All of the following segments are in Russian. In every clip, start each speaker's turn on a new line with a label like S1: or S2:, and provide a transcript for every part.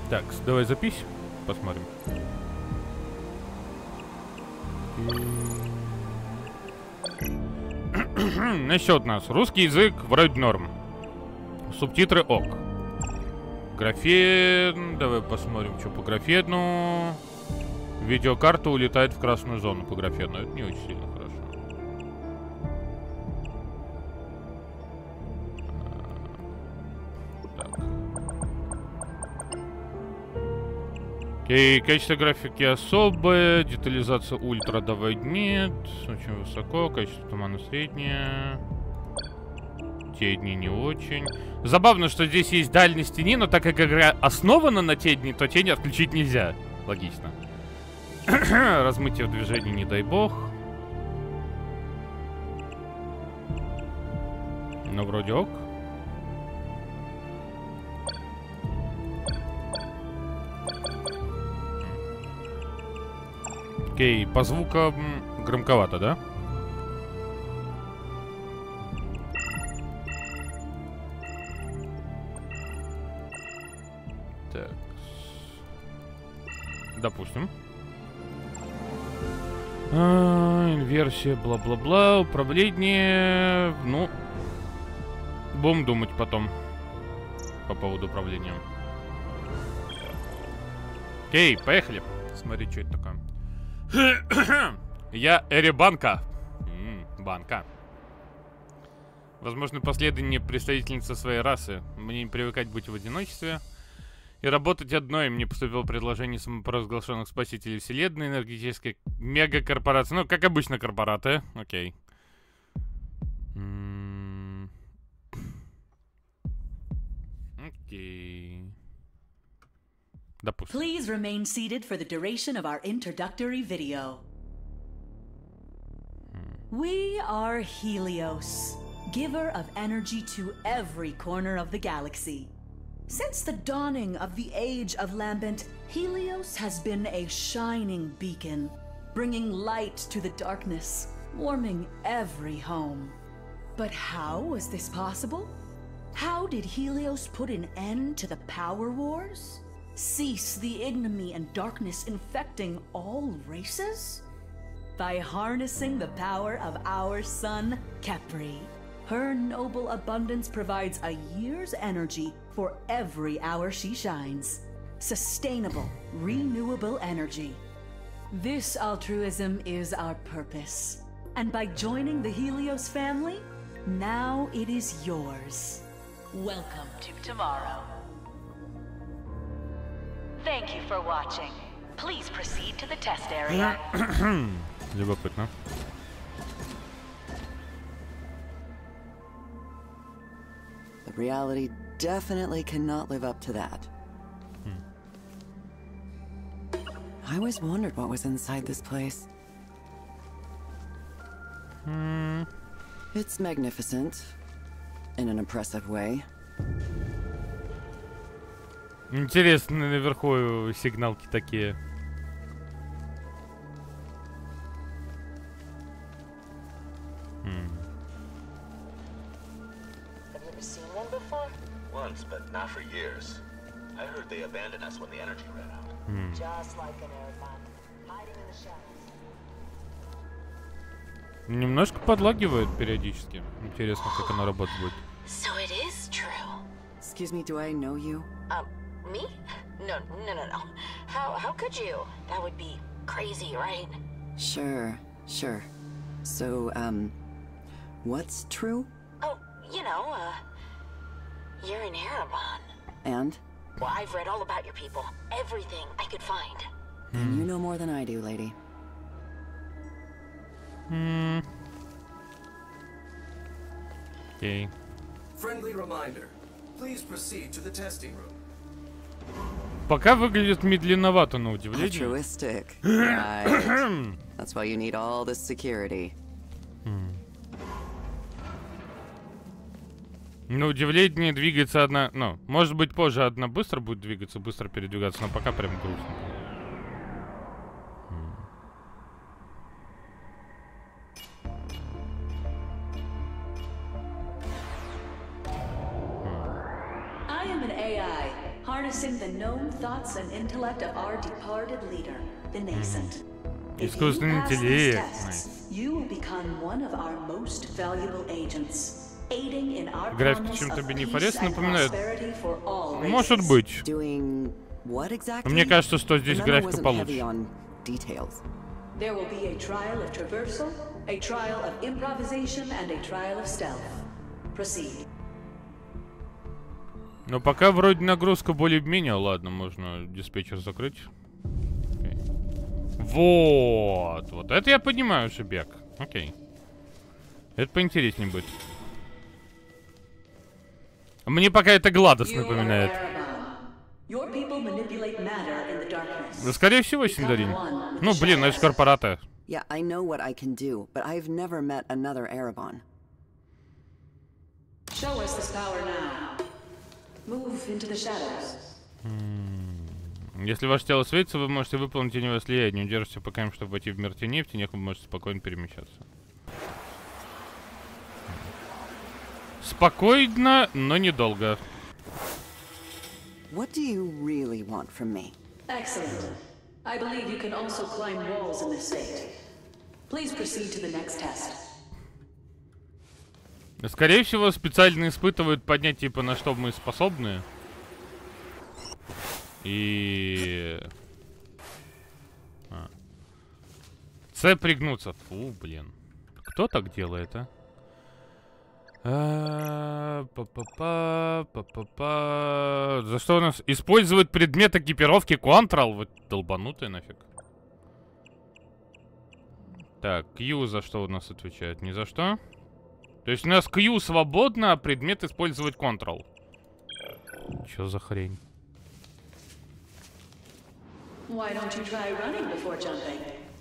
S1: Так, давай запись, посмотрим. Насчет нас. Русский язык вроде норм. Субтитры ок. Графен... Давай посмотрим, что по графену. Видеокарта улетает в красную зону по графену. Это не очень сильно хорошо. Так. Окей, качество графики особое. Детализация ультра давай нет. Очень высоко. Качество тумана среднее. Те дни не очень. Забавно, что здесь есть дальность тени, но так как игра основана на те дни, то тени отключить нельзя. Логично. Размытие в движении, не дай бог. Ну, вроде ок. Окей, по звукам громковато, да? Так. Допустим. Инверсия, бла-бла-бла. Управление. Ну, будем думать потом по поводу управления. Окей, поехали. Смотри, что это такое. Я Эребанка. Банка. Возможно, последняя представительница своей расы. Мне не привыкать быть в одиночестве и работать одной. Мне поступило предложение самопровозглашенных спасителей вселенной, энергетической мегакорпорации. Ну, как обычно, корпораты. Окей. Окей. Допустим.
S2: Please remain seated for the duration of our introductory video. We are Helios, giver of energy to every corner of the galaxy. Since the dawning of the age of Lambent, Helios has been a shining beacon, bringing light to the darkness, warming every home. But how was this possible? How did Helios put an end to the power wars? Cease the ignominy and darkness infecting all races? By harnessing the power of our sun, Kepri. Her noble abundance provides a year's energy for every hour she shines. Sustainable, renewable energy. This altruism is our purpose. And by joining the Helios family, now it is yours. Welcome to tomorrow. Thank you for watching. Please proceed to the test area.
S1: Любопытно.
S3: The reality definitely cannot live up to that. I always wondered what was inside this place. It's magnificent, in an impressive way.
S1: Интересно, наверху сигналки такие.
S4: Have you ever seen one before? Once, but not for years. I heard they abandoned us when the energy ran out.
S2: Just like an airman, hiding in the shadows.
S1: Немножко подлагивает периодически. Интересно, как оно работать будет.
S5: So it is true.
S3: Excuse me, do I know you?
S5: Me? No. How could you? That would be crazy, right?
S3: Sure. So, what's true?
S5: Oh, you know, you're in Erebon.
S3: And?
S5: Well, I've read all about your people. Everything I could find.
S3: Then you know more than I do, lady.
S1: Окей.
S6: Friendly reminder. Please proceed to the testing room.
S1: Пока выглядит медленновато, на удивление.
S3: Altruistic. Right. That's why you need all this security.
S1: На удивление двигается одна... Ну, может быть, позже одна быстро будет двигаться, быстро передвигаться, но пока прям грустно.
S2: harnessing the known thoughts and intellect of our departed leader, the Nascent. If you
S1: Искусственный
S2: pass these
S1: интеллект.
S2: tests, you will become one of our most valuable agents, aiding in our
S1: График
S2: promise
S1: чем-то
S2: of
S1: Бенефорес
S2: peace and
S1: напоминает.
S2: prosperity for all races.
S1: Может быть.
S3: Doing what exactly?
S1: Мне кажется, что здесь
S3: The memo
S1: графика
S3: wasn't
S1: получше.
S3: heavy on details.
S2: There will be a trial of traversal, a trial of improvisation, and a trial of stealth. Proceed.
S1: Но пока вроде нагрузка более-менее. Ладно, можно диспетчер закрыть. Окей. Вот. Вот это я понимаю уже бег. Окей. Это поинтереснее будет. Мне пока это Гладос напоминает.
S2: Your people manipulate matter in the darkness.
S1: Да, скорее всего, Синдарин. Ну, блин, это же корпораты.
S3: Yeah, I know what I can do, but I've never met another Erebon.
S2: Show us this power now. Move into the shadows.
S1: Если ваше тело светится, вы можете выполнить теневое слияние. Удержите пока им, чтобы войти в мир теней. В тенях вы можете спокойно перемещаться. Спокойно, но недолго.
S3: What do you really want from me?
S2: Excellent. I believe you can also climb walls in this state. Please proceed to the next test.
S1: Скорее всего, специально испытывают поднять, типа, на что мы способны. И... С пригнуться. Фу, блин. Кто так делает, а? За что у нас? Использовать предмет экипировки Control. Вот долбанутый нафиг. Так, Q за что у нас отвечает? Ни за что. То есть у нас Q свободно, а предмет использовать Control. Чё за хрень?
S2: Why don't you try running before jumping?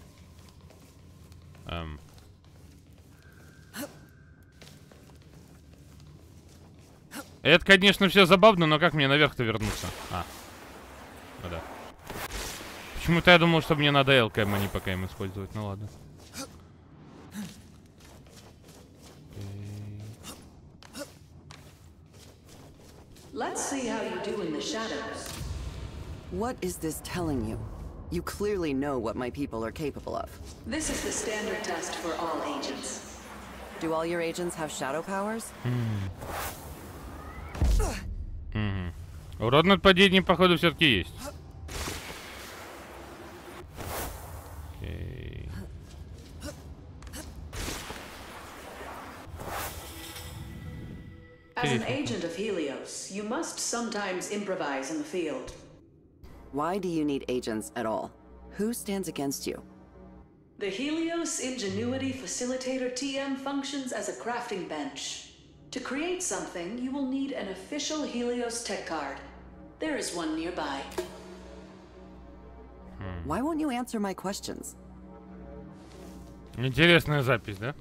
S1: Это, конечно, все забавно, но как мне наверх-то вернуться? Ну да. Почему-то я думал, что мне надо ЛКМ, а не ПКМ использовать. Ну ладно.
S2: Let's see how you do in the shadows.
S3: What is this telling you? You clearly know what my people are capable of.
S2: This is the standard test for all agents.
S3: Do all your agents have shadow powers?
S1: Урон от падения, походу, все-таки есть. Окей.
S2: As an agent of Helios, you must sometimes improvise in the field.
S3: Why do you need agents at all? Who stands against you?
S2: The Helios Ingenuity Facilitator TM functions as a crafting bench. To create something, you will need an official Helios tech card. There is one nearby.
S3: Why won't you answer my questions?
S1: Интересная запись, да?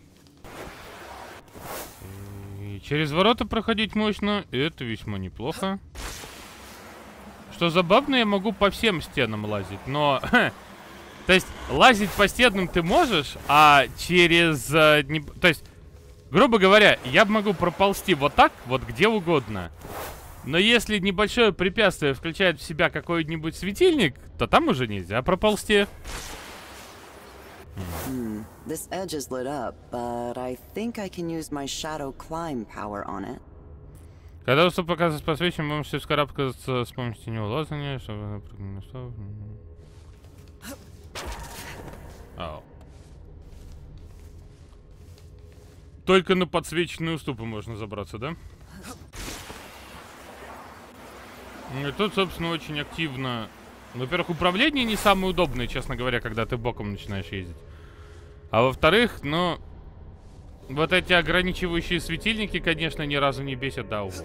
S1: И через ворота проходить мощно, это весьма неплохо. Что забавно, я могу по всем стенам лазить, но... То есть, лазить по стенам ты можешь, а через... То есть, грубо говоря, я могу проползти вот так, вот где угодно. Но если небольшое препятствие включает в себя какой-нибудь светильник, то там уже нельзя проползти.
S3: This edge is lit up, but I think I can use my shadow climb power on it.
S1: Когда уступ показывает посвящен, вы можете вскарабкаться с помощью теневого лазания, чтобы... Только на подсвеченные уступы можно забраться, да? И тут, собственно, очень активно... Во-первых, управление не самое удобное, честно говоря, когда ты боком начинаешь ездить. А во-вторых, ну... Вот эти ограничивающие светильники, конечно, ни разу не бесят до угла.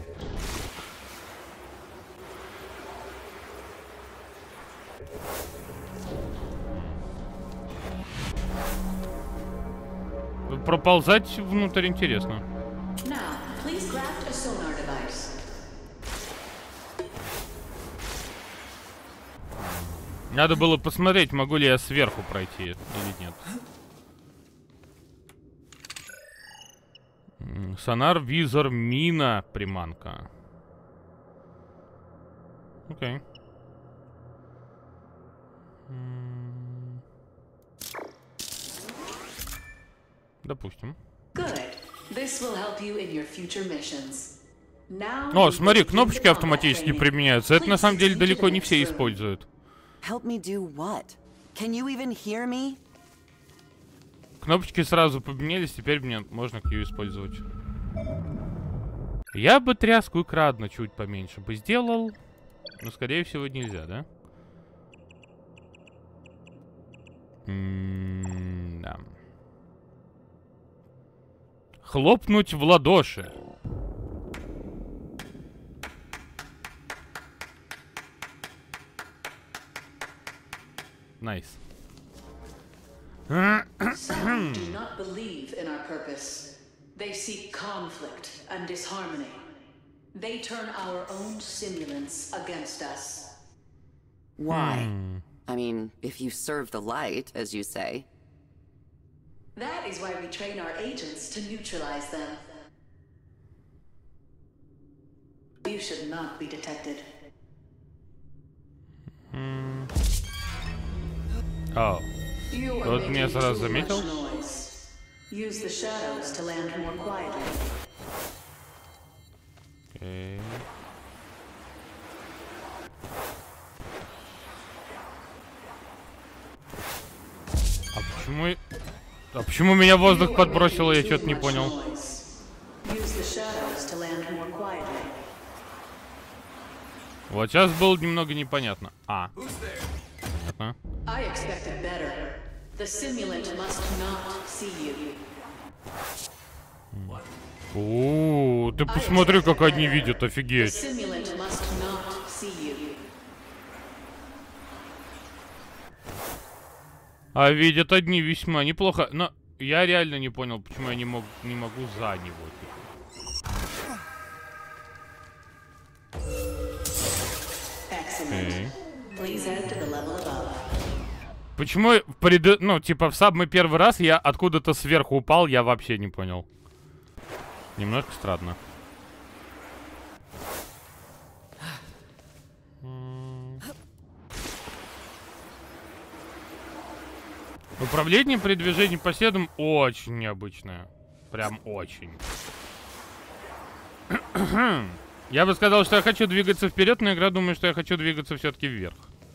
S1: Проползать внутрь интересно.
S2: Now, please craft a sonar device.
S1: Надо было посмотреть, могу ли я сверху пройти или нет. Сонар, визор, мина, приманка. Окей. Допустим. О, смотри, кнопочки автоматически применяются. Это на самом деле далеко не все используют.
S3: Help me do what? Can you even hear me?
S1: Кнопочки сразу поменялись, теперь мне можно Q использовать. Я бы тряску экранно чуть поменьше бы сделал. Но, скорее всего, нельзя, да? Да. Хлопнуть в ладоши. Найс.
S2: Some do not believe in our purpose. They seek conflict and disharmony. They turn our own simulants against us.
S3: Why? I mean, if you serve the light, as you say.
S2: That is why we train our agents to neutralize them. You should not be detected.
S1: Oh. Вот меня сразу заметил.
S2: Use the shadows to land more quietly.
S1: Okay. А почему меня в воздух подбросило, я что-то не понял. Вот сейчас было немного непонятно. А. Понятно. О, ты посмотри, как они видят, офигеть. А видят одни весьма неплохо, но я реально не понял, почему я не могу за него. Okay. Почему ну, типа, в самый первый раз я откуда-то сверху упал, я вообще не понял. Немножко странно. Управление при движении по следам очень необычное. Прям очень. Я бы сказал, что я хочу двигаться вперед, но игра думает, что я хочу двигаться все-таки вверх.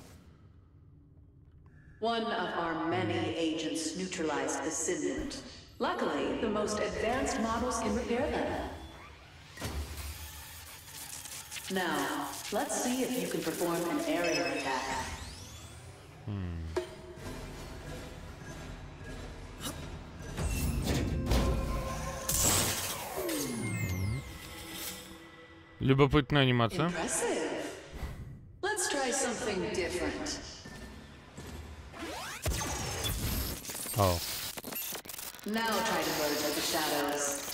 S2: One of our many agents neutralized the simulant. Luckily, the most advanced models can repair them. Now, let's see if you can perform an aerial attack.
S1: Любопытная анимация.
S2: Impressive. Let's try something different.
S1: Oh.
S2: Now try to merge with the shadows.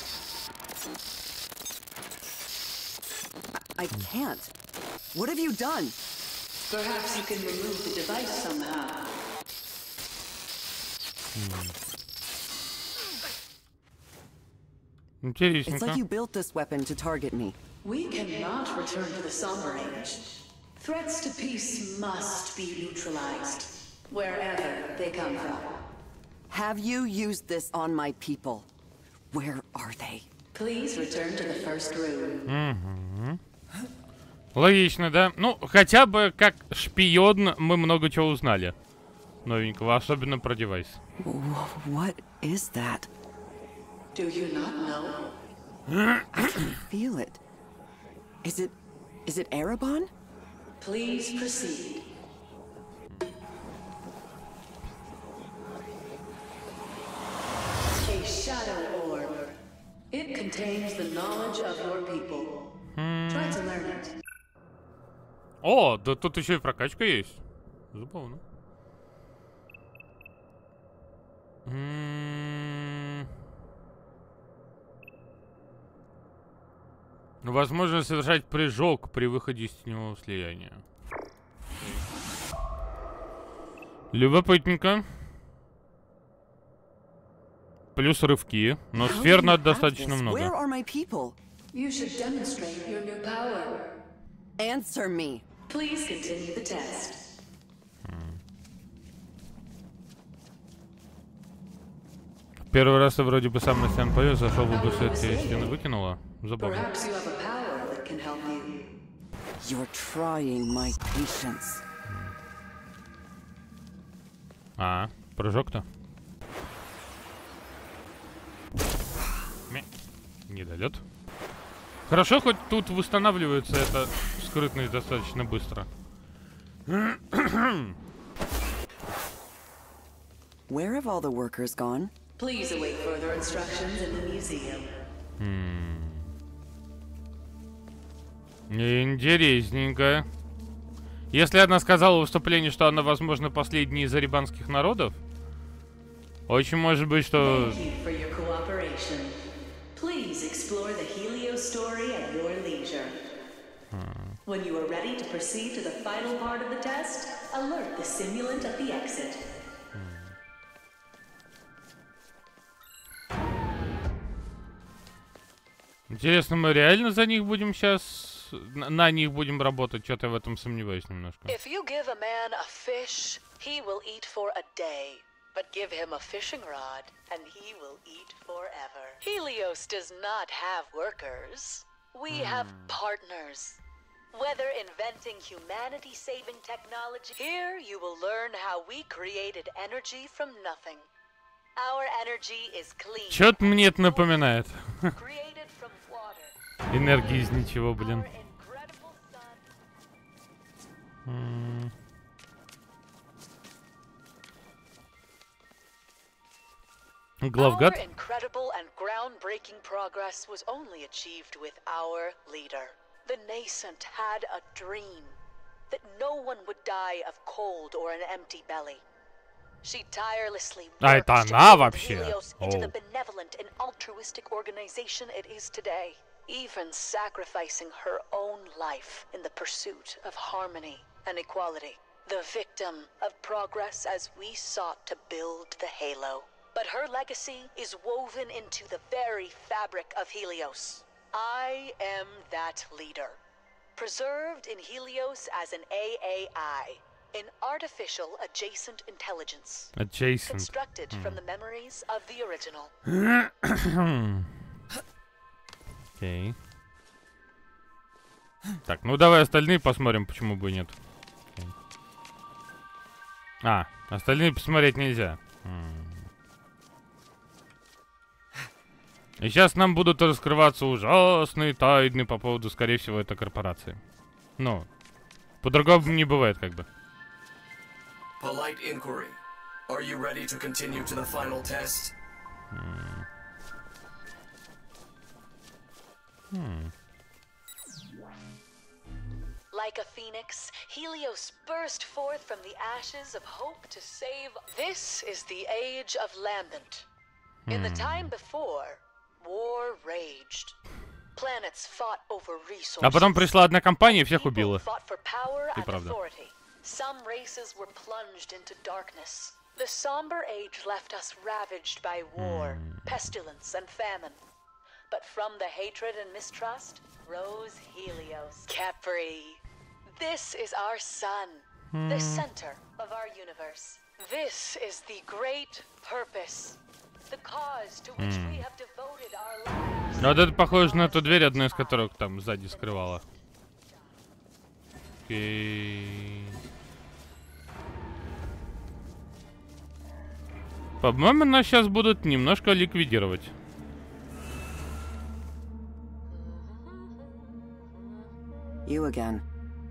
S3: I can't. What have you done?
S2: Perhaps you can remove the device somehow.
S3: It's like you built this weapon to target me.
S2: We cannot return to the Somber Age. Threats to peace must be neutralized, wherever they come from.
S3: Have you used this on my people? Where are they?
S2: Please return to the first room.
S1: Логично, да? Ну, хотя бы как шпион мы много чего узнали. Новенького, особенно про девайс.
S3: What is that?
S2: Do you not know?
S3: I can feel it. Is it Erebon?
S2: Please proceed. A shadow orb. It contains the knowledge of your people. Try to learn it.
S1: О, да тут еще и прокачка есть. Забавно. Возможно совершать прыжок при выходе из теневого слияния. Любопытненько. Плюс рывки, но сфер надо достаточно много.
S3: Where are my people?
S2: You should demonstrate your new power.
S3: Answer me.
S2: Please continue the test.
S1: Первый раз я вроде бы сам на стену повез, зашел в область, стены выкинула. Забавно.
S2: Perhaps you have a power that can help you.
S3: You're trying my patience.
S1: А, прыжок-то? Недолет. Хорошо, хоть тут восстанавливается эта скрытность достаточно быстро.
S3: Where have all the workers gone?
S2: Please await further instructions in the museum.
S1: Интересненько. Если она сказала в выступлении, что она, возможно, последняя из арибанских народов, очень может быть, что...
S2: Thank you for your cooperation. Please explore the Helios story at your leisure. When you are ready to proceed to the final part of the test, alert the simulant at the exit.
S1: Интересно, мы реально за них будем сейчас... На них будем работать? Что-то я в этом сомневаюсь немножко.
S7: If you give a man a fish, he will eat for a day. But give him a fishing rod, and he will eat forever. Helios does not have workers. We have partners. Whether inventing humanity-saving technology, here you will learn how we created energy from nothing. Our energy is clean.
S1: Чё-то мне это напоминает.
S7: Created from water.
S1: Энергия из ничего, блин.
S7: Our incredible sun.
S1: Главгад?
S7: Our incredible and groundbreaking progress was only achieved with our leader. The nascent had a dream that no one would die of cold or an empty belly. She tirelessly
S1: А
S7: worked
S1: это
S7: to
S1: она
S7: build
S1: вообще?
S7: Helios into the
S1: Оу.
S7: benevolent and altruistic organization it is today, even sacrificing her own life in the pursuit of harmony and equality. The victim of progress as we sought to build the Halo. But her legacy is woven into the very fabric of Helios. I am that leader. Preserved in Helios as an AAI, an artificial adjacent intelligence.
S1: Adjacent.
S7: Constructed from the memories of the original.
S1: Окей. Так, ну давай остальные посмотрим, почему бы и нет. Окей. А, остальные посмотреть нельзя. И сейчас нам будут раскрываться ужасные тайны по поводу, скорее всего, этой корпорации. Ну, по-другому не бывает, как бы.
S6: Polite inquiry. Are you ready to continue to the final test?
S7: Like a phoenix, Helios burst forth from the ashes of hope to save. This is the age of Lambent. In the time before, war raged. Planets fought over resources.
S1: А потом пришла одна компания и всех
S7: People
S1: убила.
S7: fought for power
S1: И
S7: and
S1: правда.
S7: authority. Some races were plunged into darkness. The somber age left us ravaged by war, pestilence, and famine. But from the hatred and mistrust rose Helios. Capri. This is our sun, the center of our universe. This is the great purpose, the cause to which we have devoted our lives.
S1: Вот это похоже на ту дверь, одна из которых там сзади скрывала. Окей. По-моему, нас сейчас будут немножко ликвидировать.
S3: You again.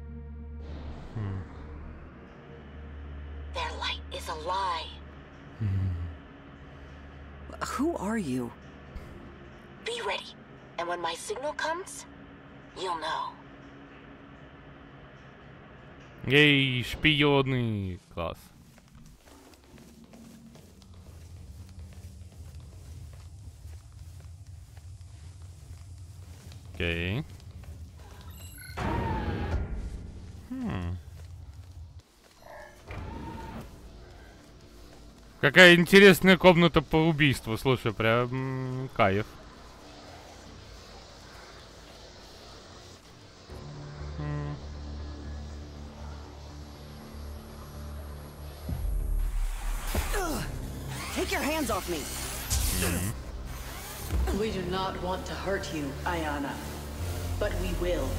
S5: Their light is a lie.
S3: Who are you?
S5: Be ready. And when my signal comes, you'll know.
S1: Эй, шпионы! Класс. Окей. Какая интересная комната по убийству. Слушай, прям кайф.
S3: Take your hands off me.
S2: We do not want to hurt you, Ayana. But we will.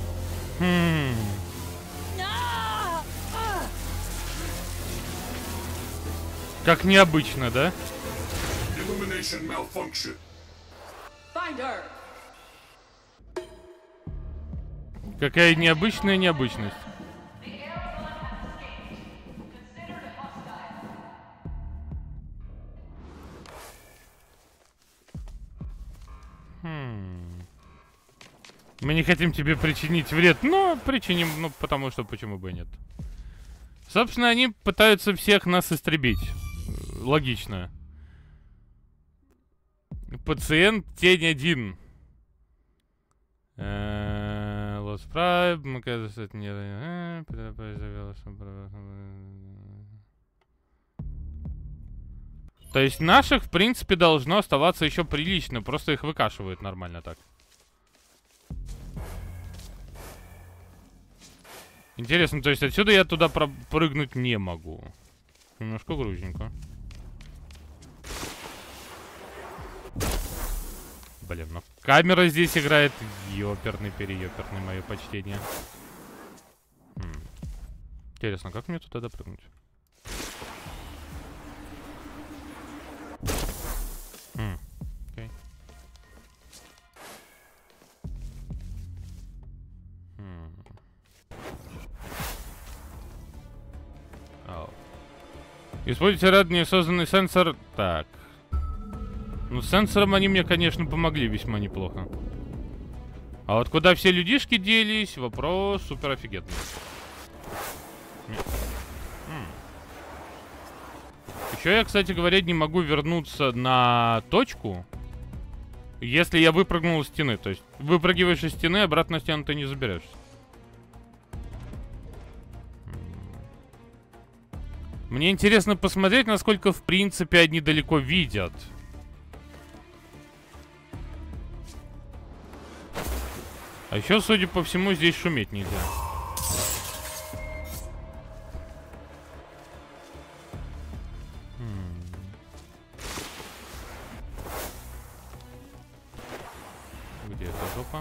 S1: Как необычно, да?
S6: Illumination malfunction.
S2: Find her.
S1: Какая необычная необычность. Мы не хотим тебе причинить вред, но причиним, ну, потому что почему бы и нет. Собственно, они пытаются всех нас истребить. Логично. Пациент тень 1. Lost Prime, мы, кажется, это не... То есть наших, в принципе, должно оставаться еще прилично. Просто их выкашивают нормально так. Интересно, то есть отсюда я туда прыгнуть не могу. Немножко грузненько. Блин, ну камера здесь играет ёперный-переёперный, мое почтение. Интересно, как мне туда допрыгнуть? Окей. Используйте ранее созданный сенсор. Так. Ну, с сенсором они мне, конечно, помогли весьма неплохо. А вот куда все людишки делись, вопрос супер офигенный. Еще я, кстати говоря, не могу вернуться на точку, если я выпрыгнул из стены. То есть, выпрыгиваешь из стены, обратно на стену ты не заберешься. Мне интересно посмотреть, насколько, в принципе, они далеко видят. А еще, судя по всему, здесь шуметь нельзя. Где эта жопа?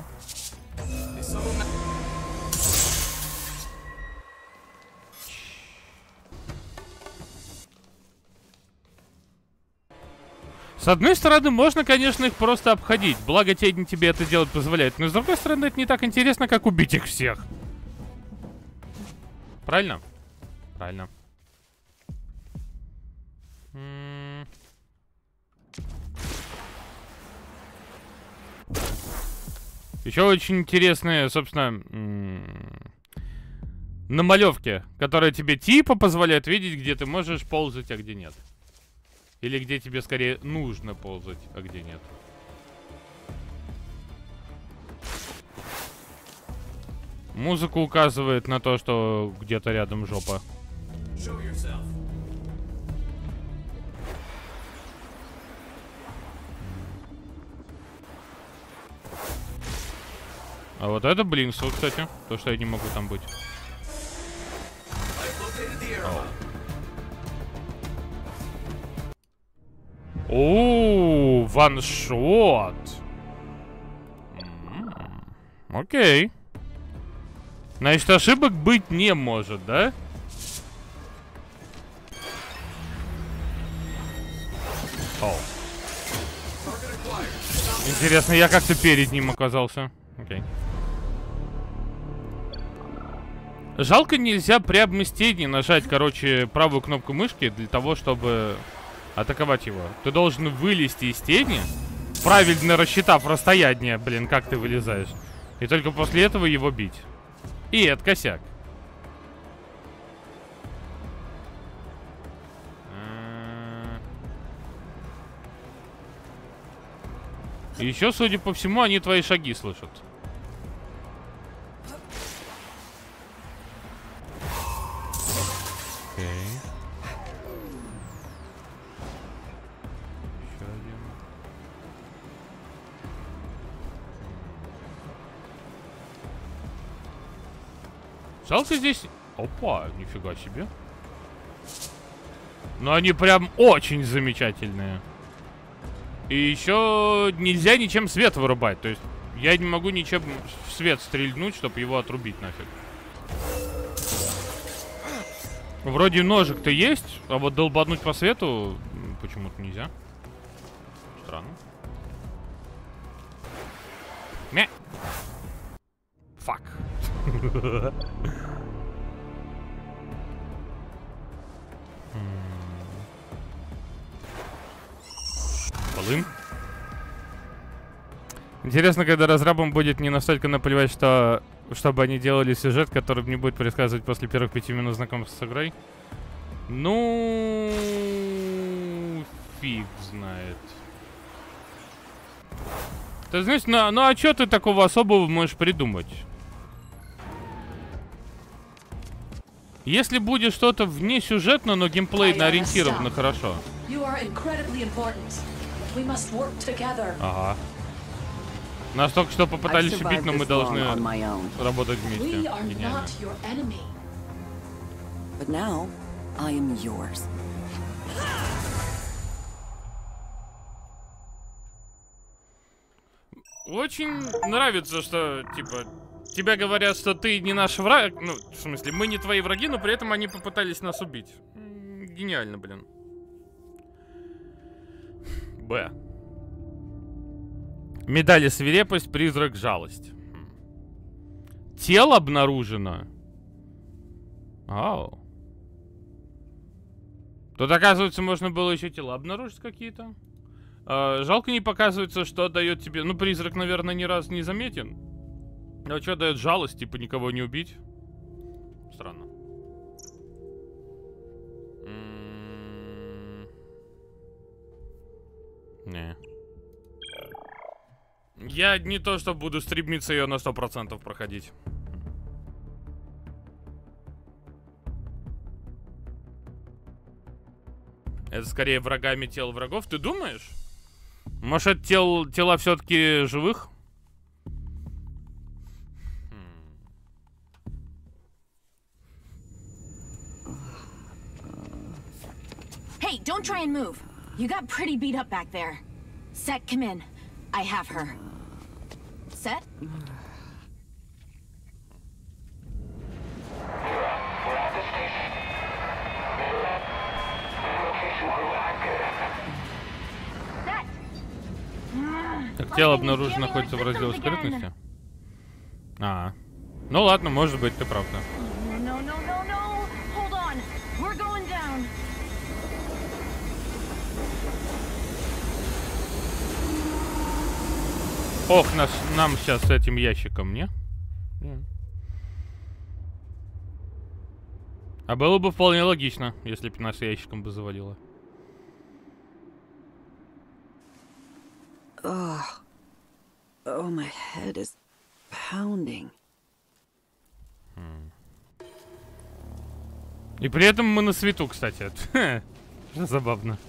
S1: С одной стороны, можно, конечно, их просто обходить. Благо, тень тебе это делать позволяет. Но с другой стороны, это не так интересно, как убить их всех. Правильно? Правильно. Еще очень интересные, собственно, намалевки, которые тебе типа позволяют видеть, где ты можешь ползать, а где нет. Или где тебе скорее нужно ползать, а где нет. Музыка указывает на то, что где-то рядом жопа. А вот это блинство, кстати. То, что я не могу там быть. Оу, ваншот. Окей. Значит, ошибок быть не может, да? О. Интересно, я как-то перед ним оказался. Окей. Жалко, нельзя прямо с тени нажать, короче, правую кнопку мышки для того, чтобы атаковать его. Ты должен вылезти из тени, правильно рассчитав расстояние, блин, как ты вылезаешь. И только после этого его бить. И это косяк. И еще, судя по всему, они твои шаги слышат. Окей. Еще один. Жалко здесь... Опа, нифига себе. Но они прям очень замечательные. И еще нельзя ничем свет вырубать. То есть я не могу ничем в свет стрельнуть, чтобы его отрубить нафиг. Вроде ножик-то есть, а вот долбануть по свету почему-то нельзя. Странно. Мя. Фак. Полым. Интересно, когда разрабам будет не настолько наплевать, чтобы они делали сюжет, который не будет предсказывать после первых 5 минут знакомства с игрой. Ну, фиг знает. Ты знаешь, ну а что ты такого особого можешь придумать? Если будет что-то вне сюжетно, но геймплейно ориентировано хорошо. Ага. Нас только что попытались убить, но мы должны работать вместе. Гениально.
S3: But now, I am yours.
S1: Очень нравится, что, типа, тебе говорят, что ты не наш враг. Ну, в смысле, мы не твои враги, но при этом они попытались нас убить. Гениально, блин. Б. Медали свирепость, призрак, жалость. Тело обнаружено. Ау. Тут, оказывается, можно было еще тела обнаружить какие-то. Жалко не показывается, что дает тебе... Ну, призрак, наверное, ни разу не заметен. А что дает жалость? Типа никого не убить? Странно. Не. Я не то, что буду стремиться ее на 100% проходить. Это скорее врагами тел врагов. Ты думаешь? Может, это тела все-таки живых?
S5: Hey, don't try and move. You got pretty beat up back there. Set, come in. I have her. Set?
S1: Так, тело обнаружено находится в разделе скрытности. Ну ладно, может быть, ты прав, да. Ох, нам сейчас с этим ящиком, не? А было бы вполне логично, если бы нас ящиком бы завалило.
S3: Oh, my head is pounding.
S1: И при этом мы на свету, кстати. Что забавно.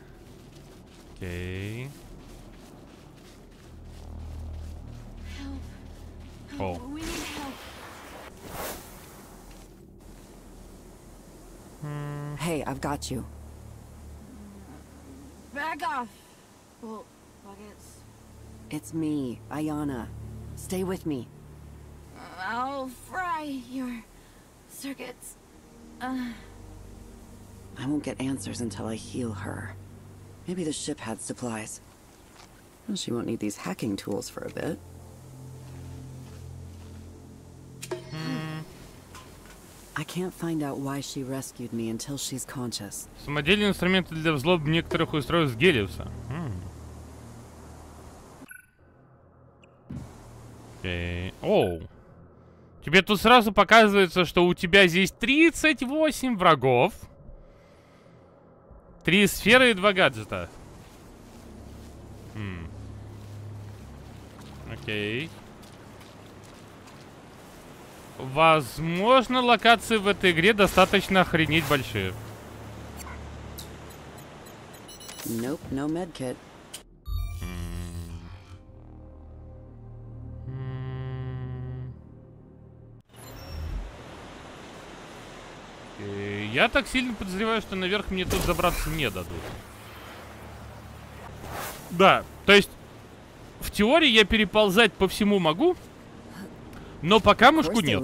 S1: Окей. О.
S3: Hey, I've got you.
S5: Back off. Well, buckets.
S3: It's me, Ayana. Stay with me.
S5: I'll fry your circuits.
S3: I won't get answers until I heal her. Maybe the ship had supplies. Well, she won't need these hacking tools for a bit. I can't find out why she rescued me until she's conscious.
S1: Самодельные инструменты для взлома некоторых устройств Гелиуса. Окей. Оу. Тебе тут сразу показывается, что у тебя здесь 38 врагов. 3 сферы и 2 гаджета. Окей. Возможно, локации в этой игре достаточно охренеть большие.
S3: Nope, no medkit.
S1: Я так сильно подозреваю, что наверх мне тут забраться не дадут. Да, то есть в теории я переползать по всему могу, но по камушку нет.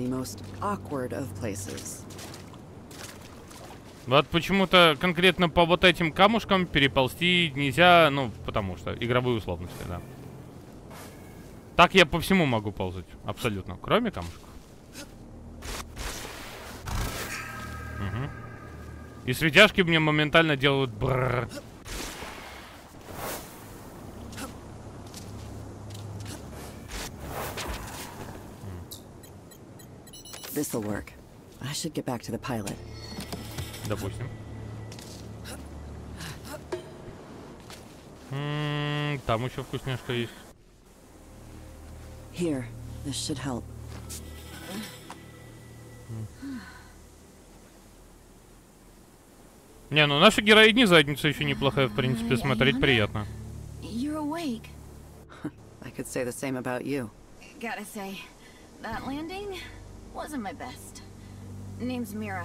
S1: Вот почему-то конкретно по вот этим камушкам переползти нельзя, ну, потому что игровые условности, да. Так я по всему могу ползать, абсолютно, кроме камушков. Угу. И светяшки мне моментально делают брррр.
S3: This'll work. I should get back to the pilot.
S1: Допустим. Там еще вкусняшка есть.
S3: Here, this should help.
S1: Не, ну наша героиня задница еще неплохая, в принципе, смотреть приятно.
S5: You're awake.
S3: I could say the same about you.
S5: Gotta say, that landing wasn't my best. Name's Mira.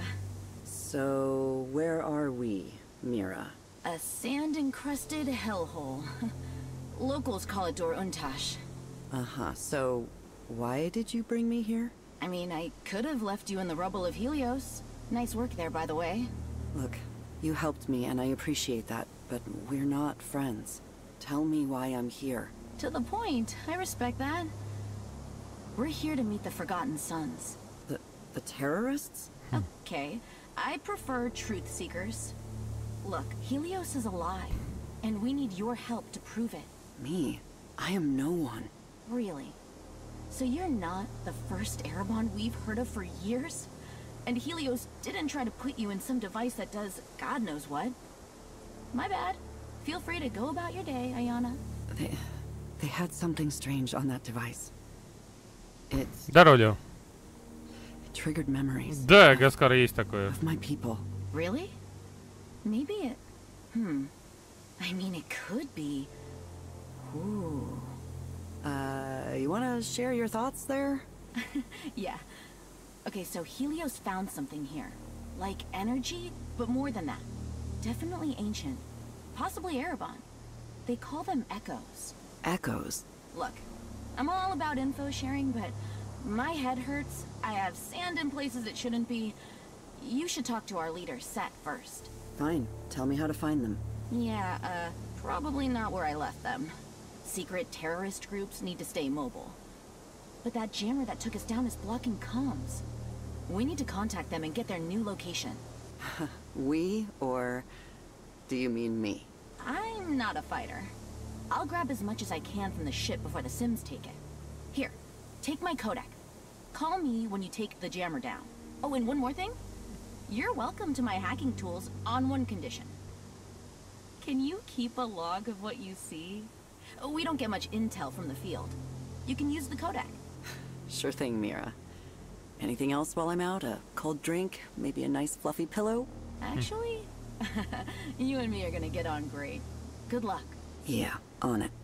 S3: So, where are we, Mira?
S5: A sand-encrusted hellhole. Locals call it Dor Untash.
S3: Uh-huh, so why did you bring me here?
S5: I mean, I could have left you in the rubble of Helios. Nice work there, by the way.
S3: Look, you helped me and I appreciate that, but we're not friends. Tell me why I'm here.
S5: To the point, I respect that. We're here to meet the Forgotten Sons.
S3: The terrorists?
S5: Okay, I prefer truth seekers. Look, Helios is alive, and we need your help to prove it.
S3: Me? I am no one.
S5: Really? So you're not the first Erebon we've heard of for years? And Helios didn't try to put you in some device that does God knows what? My bad. Feel free to go about your day, Ayana.
S3: They had something strange on that device. It triggered memories.
S1: Да, Гаскар, есть такое.
S3: Of my people.
S5: Really? Maybe it... I mean, it could be... Ooh.
S3: You wanna share your thoughts there?
S5: Yeah. Okay, so Helios found something here. Like energy, but more than that. Definitely ancient. Possibly Erebon. They call them echoes.
S3: Echoes?
S5: Look, I'm all about info sharing, but my head hurts. I have sand in places it shouldn't be. You should talk to our leader, Set, first.
S3: Fine. Tell me how to find them.
S5: Yeah, probably not where I left them. Secret terrorist groups need to stay mobile. But that jammer that took us down is blocking comms. We need to contact them and get their new location.
S3: We, or do you mean me?
S5: I'm not a fighter. I'll grab as much as I can from the ship before the Sims take it. Here, take my Kodak. Call me when you take the jammer down. Oh, and one more thing. You're welcome to my hacking tools on one condition. Can you keep a log of what you see? We don't get much intel from the field. You can use the Kodak.
S3: Sure thing, Mira. Anything else while I'm out? A cold drink? Maybe a nice fluffy pillow?
S5: Actually, you and me are gonna get on great. Good luck.
S3: Yeah, on it.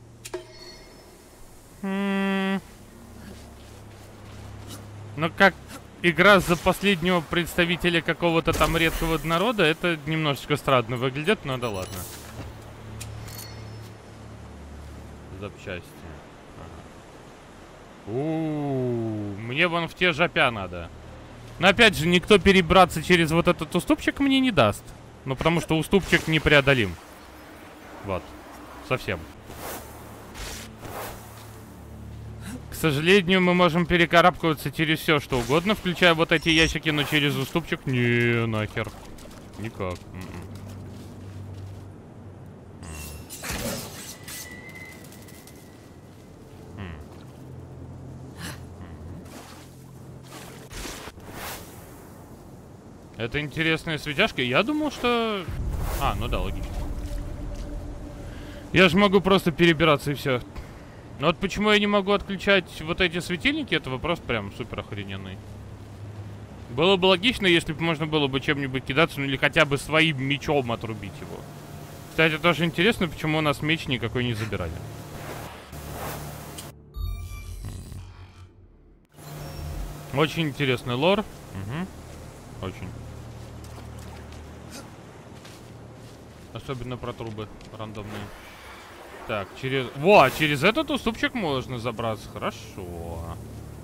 S1: Ну, как игра за последнего представителя какого-то там редкого народа, это немножечко странно выглядит, но да ладно. Запчасти. Мне вон в те жопя надо. Но опять же, никто перебраться через вот этот уступчик мне не даст. Ну, потому что уступчик непреодолим. Вот. Совсем. К сожалению, мы можем перекарабкиваться через все, что угодно, включая вот эти ящики, но через уступчик не нахер. Никак. Это интересная светяшка. Я думал, что... А, ну да, логично. Я же могу просто перебираться и все. Но вот почему я не могу отключать вот эти светильники, это вопрос прям супер охрененный. Было бы логично, если бы можно было бы чем-нибудь кидаться, ну или хотя бы своим мечом отрубить его. Кстати, тоже интересно, почему у нас меч никакой не забирали. Очень интересный лор. Угу. Очень. Особенно про трубы рандомные. Так, через... Во, через этот уступчик можно забраться. Хорошо.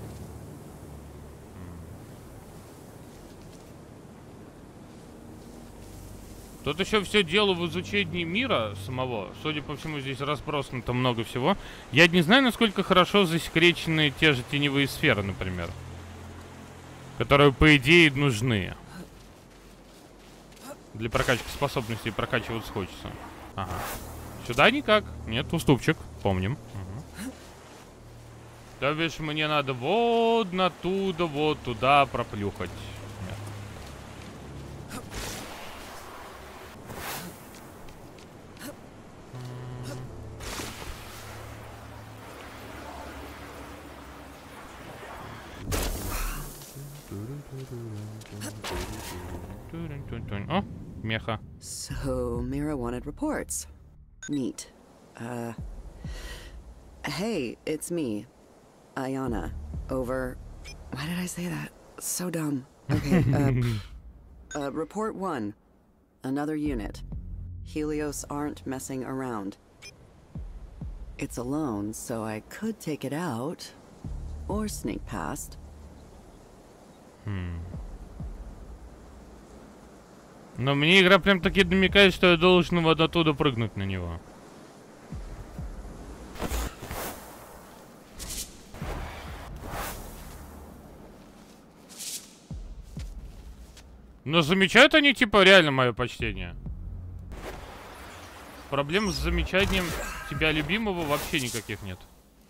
S1: Тут еще все дело в изучении мира самого. Судя по всему, здесь разбросано-то много всего. Я не знаю, насколько хорошо засекречены те же теневые сферы, например. Которые, по идее, нужны. Для прокачки способностей прокачиваться хочется. Ага. Сюда никак. Нет, уступчик. Помним. Угу. То бишь, мне надо вот оттуда, вот туда проплюхать. О, меха.
S3: So, Mira wanted reports. Neat. Hey, it's me. Ayana. Over... Why did I say that? So dumb. Okay, report 1. Another unit. Helios aren't messing around. It's alone, so I could take it out. Or sneak past.
S1: Но мне игра прям таки намекает, что я должен вот оттуда прыгнуть на него. Но замечают они, типа, реально мое почтение. Проблем с замечанием тебя любимого вообще никаких нет.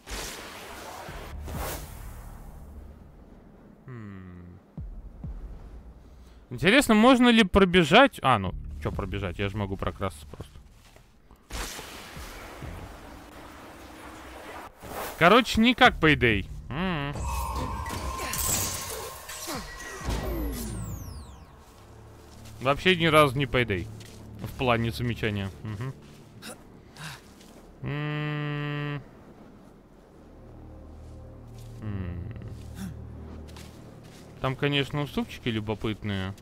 S1: Интересно, можно ли пробежать... А, ну, что пробежать? Я же могу прокрасться просто. Короче, не как Payday. Вообще ни разу не Payday. В плане замечания. Там, конечно, уступчики любопытные.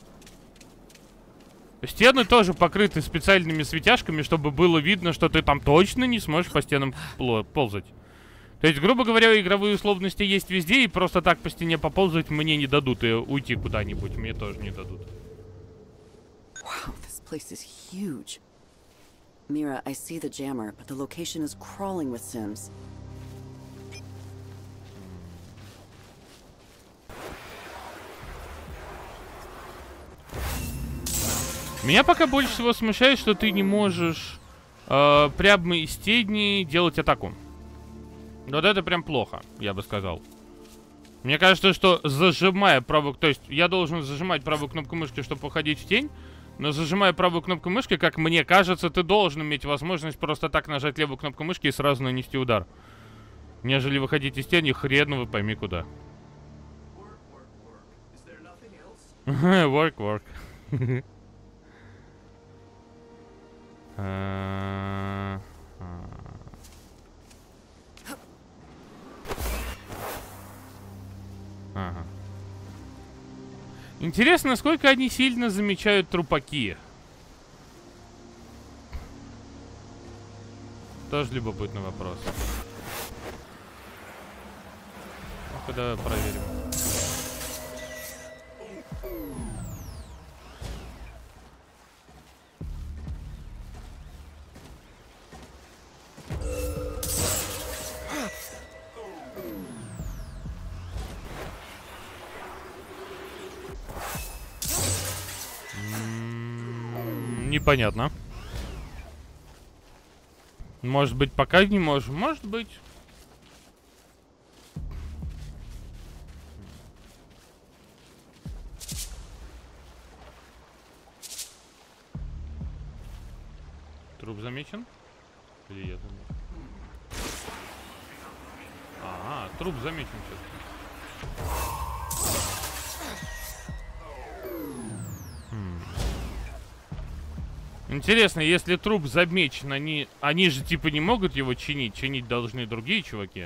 S1: Стены тоже покрыты специальными светяшками, чтобы было видно, что ты там точно не сможешь по стенам ползать. То есть, грубо говоря, игровые условности есть везде, и просто так по стене поползать мне не дадут, и уйти куда-нибудь мне тоже не дадут.
S3: Wow, this place is huge. Mira, I see the jammer, but the location is crawling with Sims.
S1: Меня пока больше всего смущает, что ты не можешь прямо из тени делать атаку. Вот это прям плохо, я бы сказал. Мне кажется, что зажимая правую... То есть я должен зажимать правую кнопку мышки, чтобы уходить в тень. Но зажимая правую кнопку мышки, как мне кажется, ты должен иметь возможность просто так нажать левую кнопку мышки и сразу нанести удар. Нежели выходить из тени, хрен вы пойми куда. Work, work. Ага. Интересно, насколько они сильно замечают трупаки. Тоже любопытный вопрос. Ну-ка, давай проверим. Непонятно. Может быть, пока не можем. Может быть. Труп замечен? Или я думаю? Ага, труп замечен все-таки. Интересно, если труп замечен, они же типа не могут его чинить. Чинить должны другие чуваки.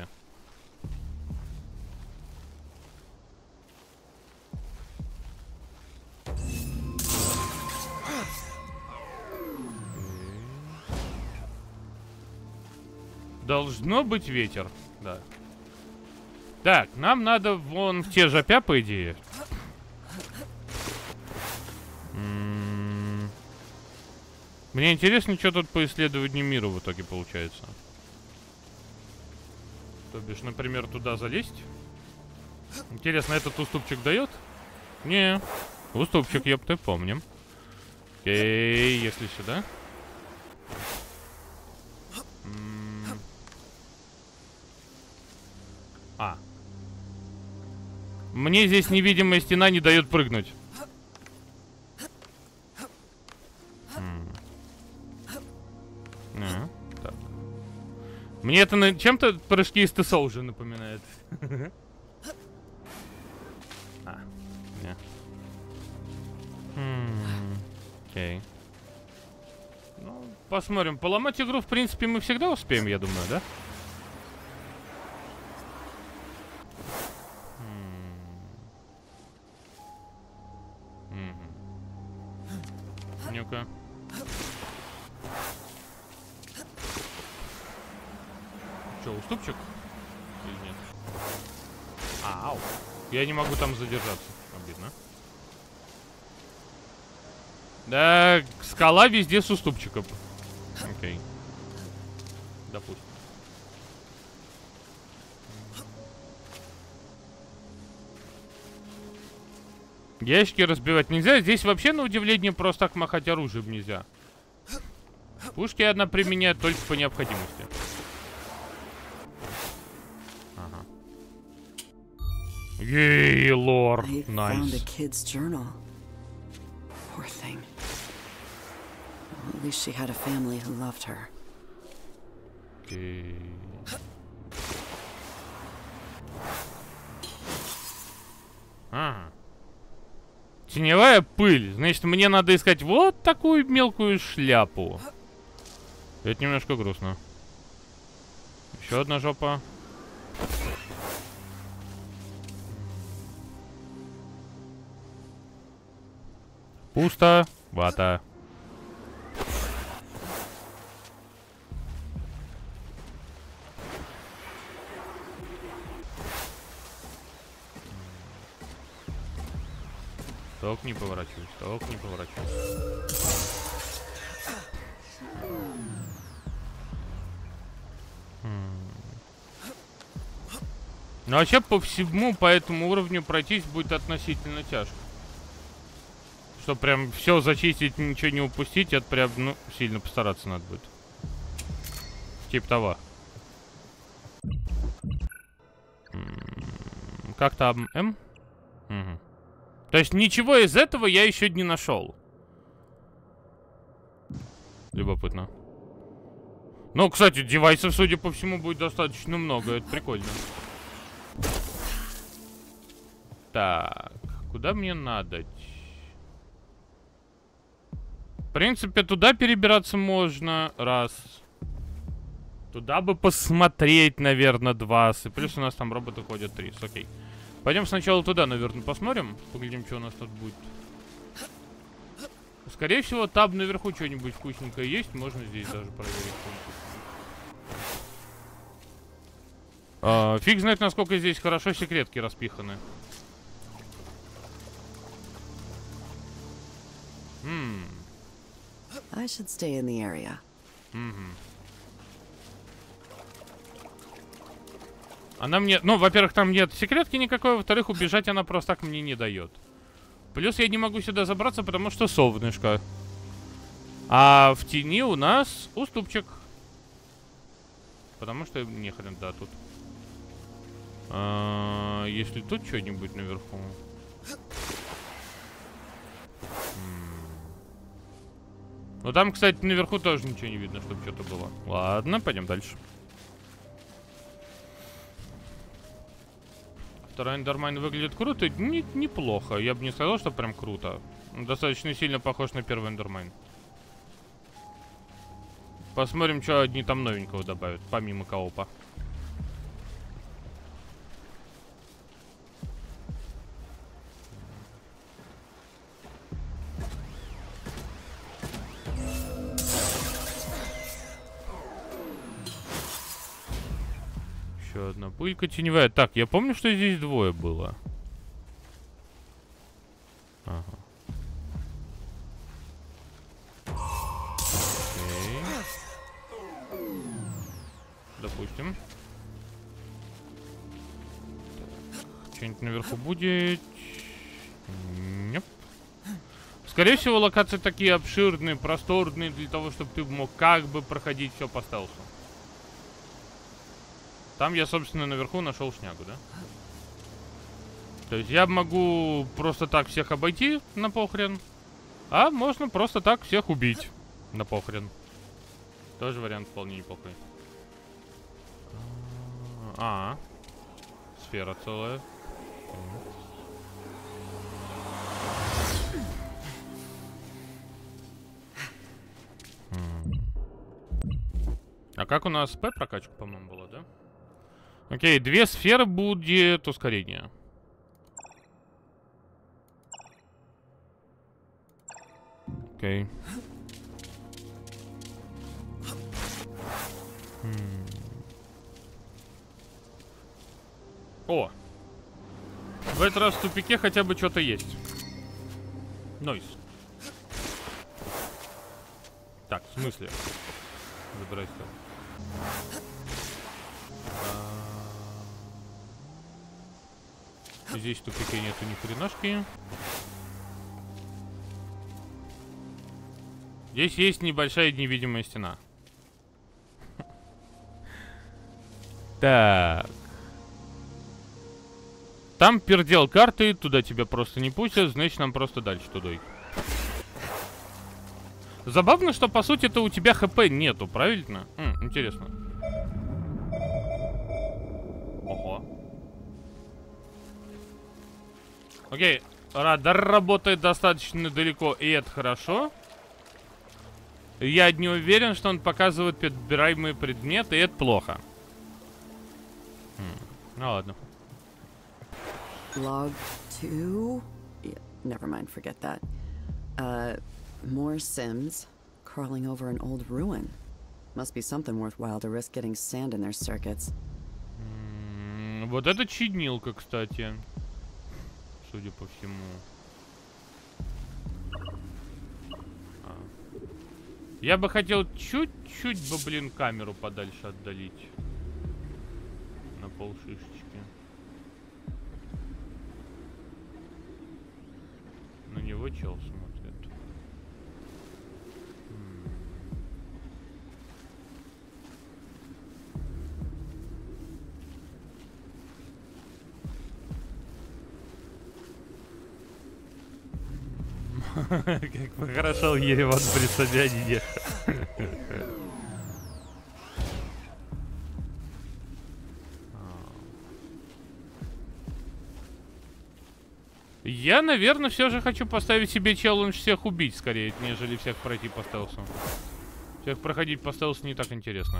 S1: Должно быть ветер, да. Так, нам надо вон в те жопя, по идее. Мне интересно, что тут по исследованию мира в итоге получается. То бишь, например, туда залезть. Интересно, этот уступчик дает? Не, уступчик, ёпты, помним. Окей, если сюда. Мне здесь невидимая стена не дает прыгнуть. Так. Мне это чем-то прыжки из ТСО уже напоминает. Окей. Ну, посмотрим. Поломать игру, в принципе, мы всегда успеем, я думаю, да? Ну-ка. Че, уступчик? Или нет? Ау. Я не могу там задержаться. Обидно. Да, скала везде с уступчиком. Окей. Допустим. Ящики разбивать нельзя. Здесь вообще, на удивление, просто так махать оружием нельзя. Пушки одна применяют только по необходимости. Ага. Ей, лор. Найс. Окей. Ага. Теневая пыль. Значит, мне надо искать вот такую мелкую шляпу. Это немножко грустно. Еще одна жопа. Пусто. Вата. Ток не поворачиваюсь, ток не поворачиваюсь. Ну вообще по всему, по этому уровню пройтись будет относительно тяжко. Что прям все зачистить, ничего не упустить, это прям, ну, сильно постараться надо будет. Типа того. Как там М? Угу. То есть ничего из этого я еще не нашел. Любопытно. Ну, кстати, девайсов, судя по всему, будет достаточно много. Это прикольно. Так, куда мне надо? В принципе, туда перебираться можно. Раз. Туда бы посмотреть, наверное, два. И плюс у нас там роботы ходят 3. Окей. Пойдем сначала туда, наверное, посмотрим. Поглядим, что у нас тут будет. Скорее всего, там наверху что-нибудь вкусненькое есть. Можно здесь даже проверить. Фиг знает, насколько здесь хорошо секретки распиханы.
S3: I should stay in the area.
S1: Она мне... Ну, во-первых, там нет секретки никакой. Во-вторых, убежать она просто так мне не дает. Плюс я не могу сюда забраться, потому что солнышко. А в тени у нас уступчик. Потому что нехрен, да, тут. Если тут что-нибудь наверху. Ну там, кстати, наверху тоже ничего не видно, чтобы что-то было. Ладно, пойдем дальше. Второй эндермайн выглядит круто. Неплохо. Я бы не сказал, что прям круто. Он достаточно сильно похож на первый эндермайн. Посмотрим, что одни там новенького добавят, помимо коопа. Еще одна пулька теневая. Так, я помню, что здесь двое было. Ага. Окей. Допустим. Что-нибудь наверху будет? Нет. Скорее всего, локации такие обширные, просторные, для того, чтобы ты мог как бы проходить все по стелсу. Там я, собственно, наверху нашел шнягу, да? То есть я могу просто так всех обойти на похрен, а можно просто так всех убить на похрен. Тоже вариант вполне неплохой. Сфера целая. А как у нас П прокачка, по-моему, была, да? Окей, 2 сферы будет ускорение. Окей. О! В этот раз в тупике хотя бы что-то есть. Нойс. Так, в смысле? Забирайся. Здесь в тупике нету ни хренашки. Здесь есть небольшая невидимая стена. Так. Там пердел карты, туда тебя просто не пустят, значит нам просто дальше тудой. Забавно, что по сути-то у тебя хп нету, правильно? Интересно. Ого. Окей, радар работает достаточно далеко, и это хорошо. Я не уверен, что он показывает подбираемые предметы, и это плохо. Ну ладно.
S3: Log 2? Yeah, never mind, forget that. More Sims crawling over an old ruin. Must be something worthwhile to risk getting sand in their circuits.
S1: Вот это чинилка, кстати. Судя по всему. Я бы хотел чуть-чуть бы, блин, камеру подальше отдалить. На полшишечки. На него чел смотрит. Как похорошел Ереван при Собянине. Я, наверное, все же хочу поставить себе челлендж всех убить, скорее, нежели всех пройти по стелсу. Всех проходить по стелсу не так интересно.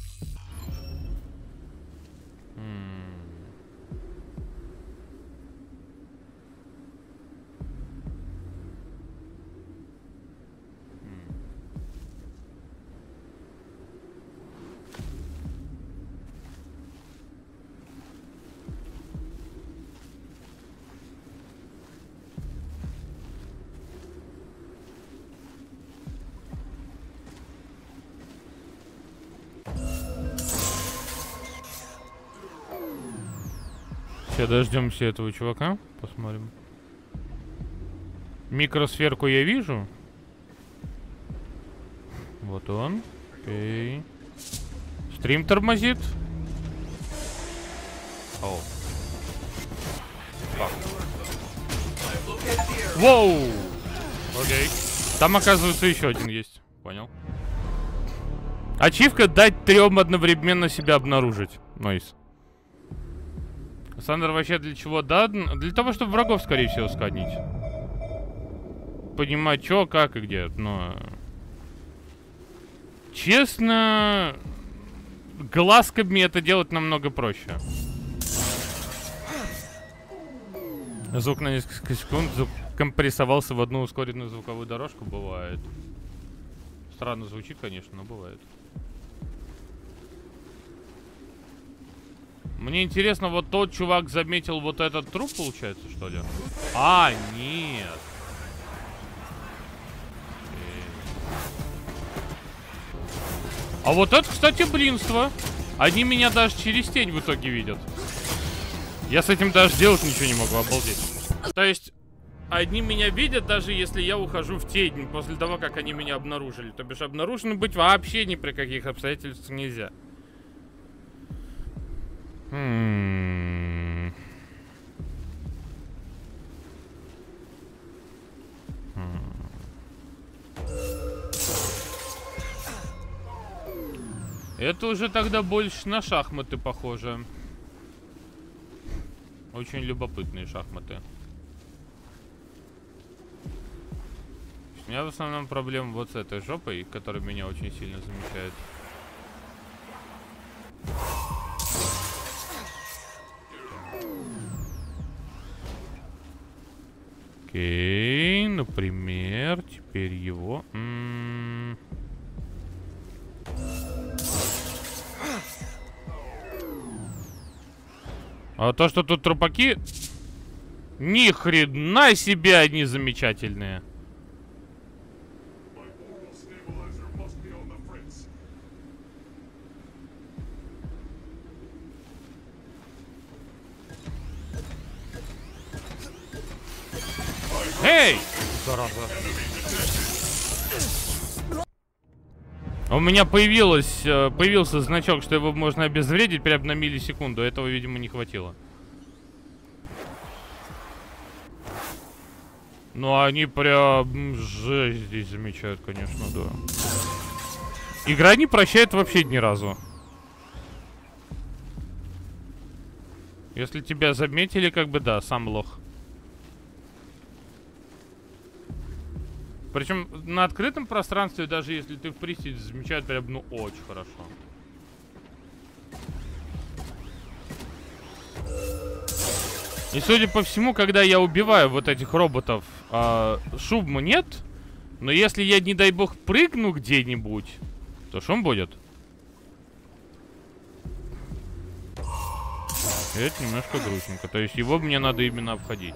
S1: Сейчас дождемся этого чувака. Посмотрим. Микросферку я вижу. Вот он. Окей. Стрим тормозит. О. Воу! Окей. Там, оказывается, еще один есть. Понял. Ачивка дать 3 одновременно себя обнаружить. Нойс. Сандер вообще для чего? Да, для того, чтобы врагов, скорее всего, сканить. Понимать, что, как и где. Но... Честно... Глазками это делать намного проще. Звук на несколько секунд компрессовался в одну ускоренную звуковую дорожку. Бывает. Странно звучит, конечно, но бывает. Мне интересно, вот тот чувак заметил вот этот труп, получается, что ли? А, нет. А вот это, кстати, блинство. Они меня даже через тень в итоге видят. Я с этим даже делать ничего не могу, обалдеть. То есть, одни меня видят, даже если я ухожу в тень, после того, как они меня обнаружили. То бишь, обнаруженным быть вообще ни при каких обстоятельствах нельзя. Это уже тогда больше на шахматы похоже. Очень любопытные шахматы. У меня в основном проблема вот с этой жопой, которая меня очень сильно замечает. Окей, например, теперь его... А то, что тут трупаки... Ни хрена себе они замечательные. Эй! Зараза. У меня появился значок, что его можно обезвредить прямо на миллисекунду. Этого, видимо, не хватило. Ну, они прям жесть здесь замечают, конечно, да. Игра не прощает вообще ни разу. Если тебя заметили, как бы да, сам лох. Причем на открытом пространстве, даже если ты в присесть, замечают прям, ну, очень хорошо. И судя по всему, когда я убиваю вот этих роботов, шума нет. Но если я, не дай бог, прыгну где-нибудь, то шум будет. И это немножко грустненько. То есть его мне надо именно обходить.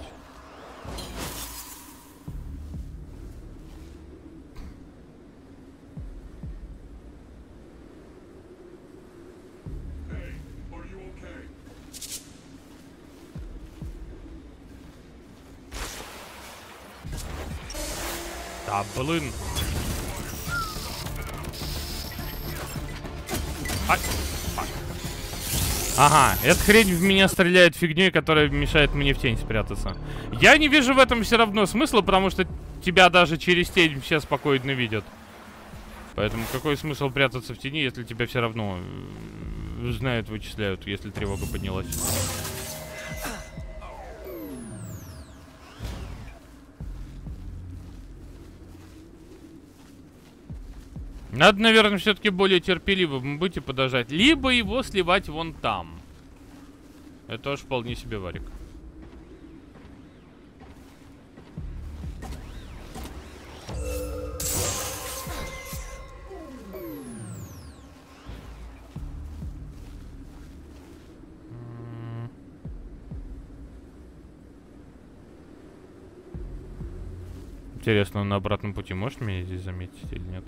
S1: Да, блин. Ага, эта хрень в меня стреляет фигней, которая мешает мне в тень спрятаться. Я не вижу в этом все равно смысла, потому что тебя даже через тень все спокойно видят. Поэтому какой смысл прятаться в тени, если тебя все равно знают, вычисляют, если тревога поднялась. Надо, наверное, все-таки более терпеливым быть и подождать. Либо его сливать вон там. Это тоже вполне себе варик. Интересно, он на обратном пути может меня здесь заметить или нет?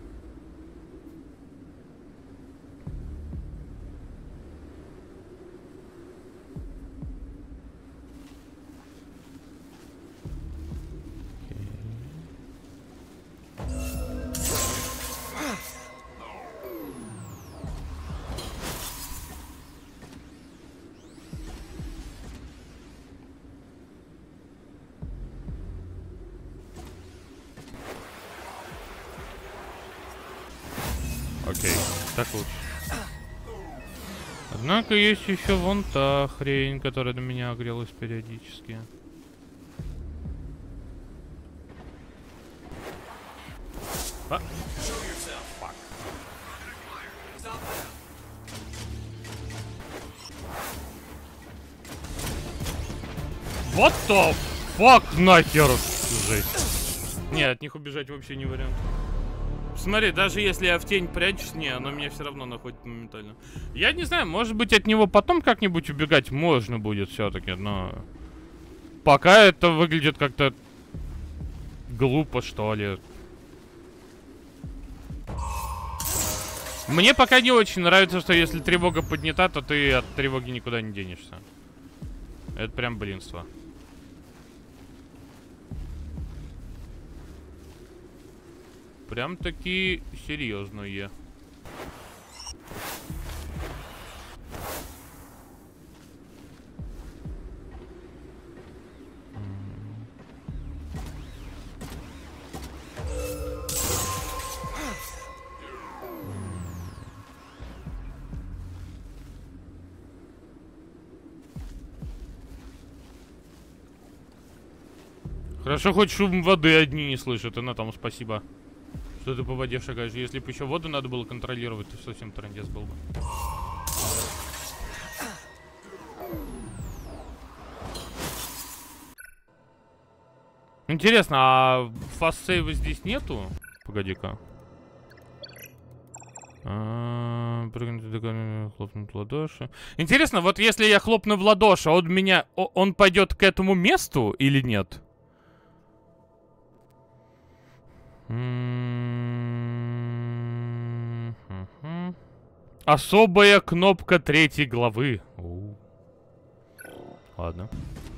S1: Окей, так лучше. Однако есть еще вон та хрень, которая на меня огрелась периодически. What the fuck, нахер! Жесть. Нет, от них убежать вообще не вариант. Смотри, даже если я в тень прячусь, не, оно меня все равно находит моментально. Я не знаю, может быть, от него потом как-нибудь убегать можно будет все-таки, но... Пока это выглядит как-то... глупо, что ли. Мне пока не очень нравится, что если тревога поднята, то ты от тревоги никуда не денешься. Это прям блинство. Прям такие серьезные. Хорошо, хоть шум воды одни не слышат, и на том спасибо. Что ты по воде шагаешь. Если бы еще воду надо было контролировать, то совсем трындец был бы. Интересно, а фастсейва здесь нету? Погоди-ка. Хлопнуть в ладоши. Интересно, вот если я хлопну в ладоши, он пойдет к этому месту или нет? Особая кнопка 3 главы. Ладно.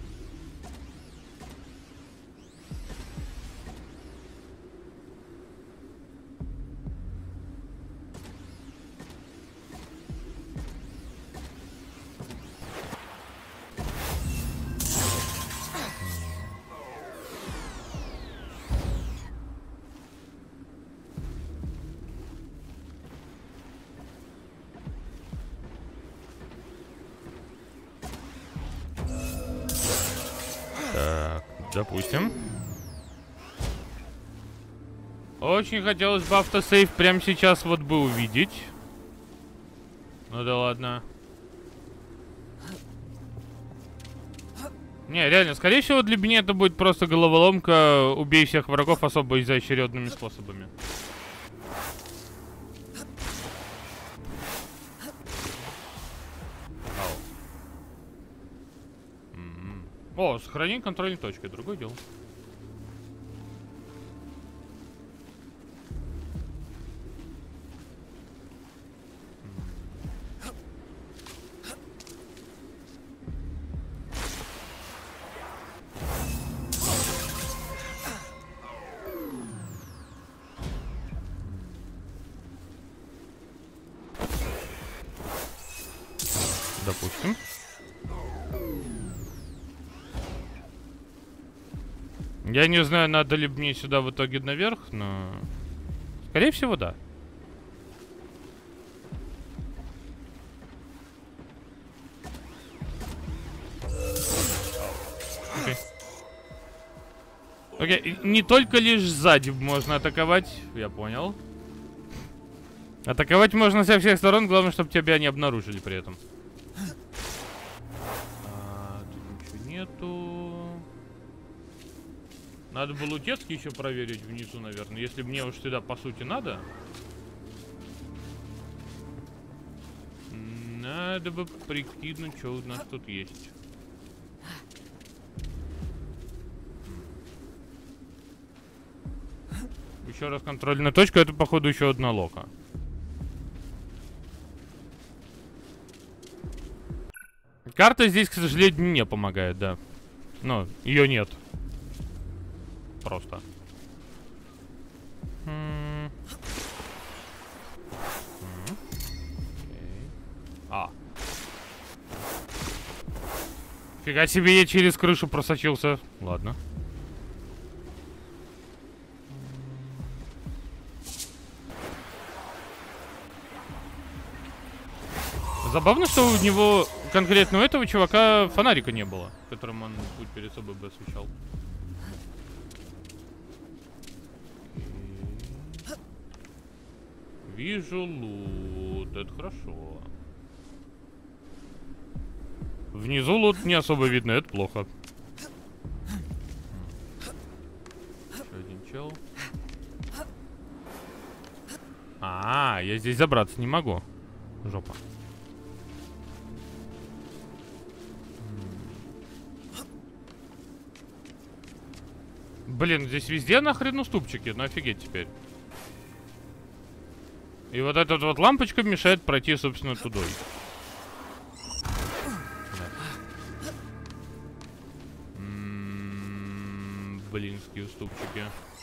S1: Так, допустим. Очень хотелось бы автосейв прямо сейчас вот бы увидеть. Ну да ладно. Не, реально, скорее всего для меня это будет просто головоломка. Убей всех врагов особо изощренными способами. О, сохрани контрольной точкой, другое дело. Допустим. Я не знаю, надо ли мне сюда в итоге наверх, но... Скорее всего, да. Окей, не только лишь сзади можно атаковать, я понял. Атаковать можно со всех сторон, главное, чтобы тебя не обнаружили при этом. Тут ничего нету. Надо было утецки еще проверить внизу, наверное. Если мне уж сюда, по сути, надо. Надо бы прикинуть, что у нас тут есть. Еще раз контрольная точка. Это, походу, еще одна лока. Карта здесь, к сожалению, не помогает, да. Но ее нет. Просто. Фига себе, я через крышу просочился. Ладно. Забавно, что у него, конкретно у этого чувака, фонарика не было, которым он путь перед собой бы освещал. Вижу лут, это хорошо. Внизу лут не особо видно, это плохо. Еще один чел. А, я здесь забраться не могу. Жопа. Блин, здесь везде нахрен уступчики, ну офигеть теперь. И вот эта вот лампочка мешает пройти, собственно, туда. Блинские уступчики.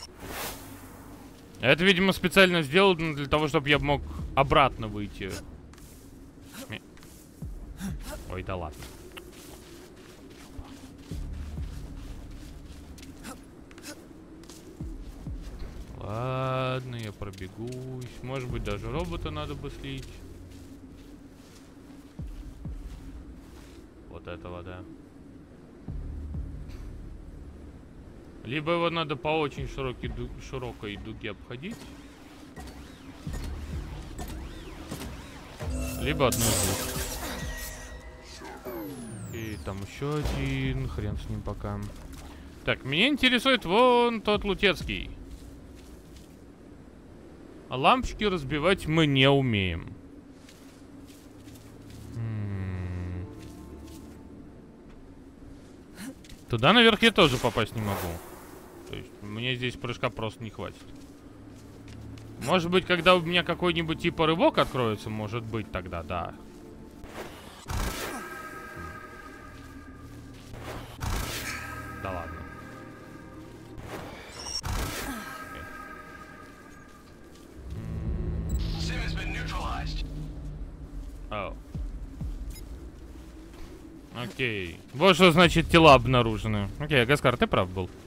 S1: Это, видимо, специально сделано для того, чтобы я мог обратно выйти. Ой, да ладно. Ладно, я пробегусь. Может быть, даже робота надо бы слить. Вот этого, да. Либо его надо по очень широкой дуге обходить. Либо одно из двух. И там еще один. Хрен с ним пока. Так, меня интересует вон тот Лутецкий. А лампочки разбивать мы не умеем. Туда наверх я тоже попасть не могу. То есть мне здесь прыжка просто не хватит. Может быть, когда у меня какой-нибудь типа рывок откроется, может быть тогда, да. Да ладно. Окей. Вот что значит тела обнаружены. Окей, Гаскар, ты прав был.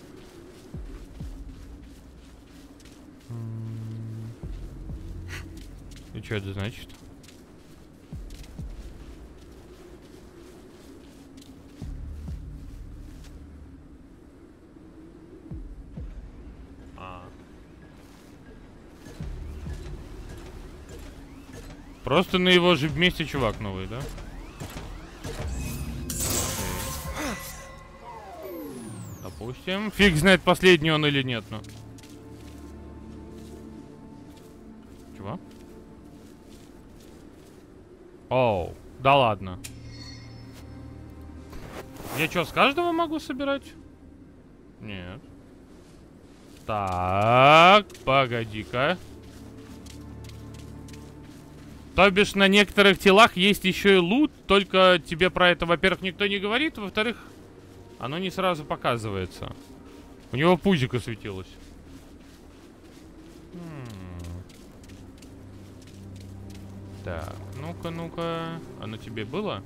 S1: И что это значит? Просто на его же месте чувак новый, да? Допустим. Фиг знает, последний он или нет, но... Чего? Оу, да ладно. Я что, с каждого могу собирать? Нет. Так, погоди-ка. То бишь на некоторых телах есть еще и лут, только тебе про это, во-первых, никто не говорит, во-вторых, оно не сразу показывается. У него пузико светилось. Так, ну-ка, ну-ка. А на тебе было?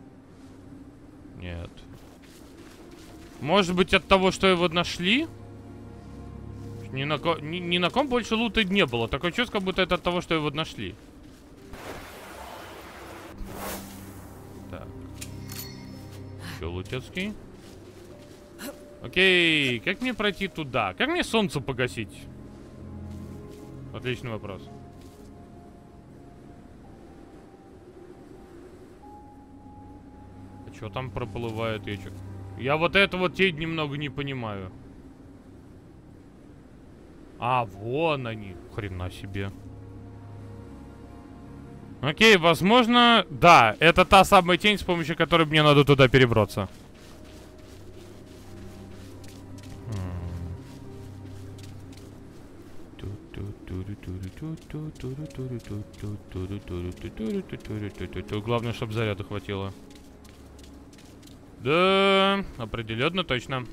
S1: Нет. Может быть, от того, что его нашли? Ни на ком больше лута не было. Такое чувство, как будто это от того, что его нашли. Так. Все, Лутецкий. Окей, как мне пройти туда? Как мне солнце погасить? Отличный вопрос. А что там проплывает? Я вот это вот тень немного не понимаю. А, вон они. Хрена себе. Окей, возможно... Да, это та самая тень, с помощью которой мне надо туда перебраться. Главное, чтобы заряда хватило. Да, определенно, точно.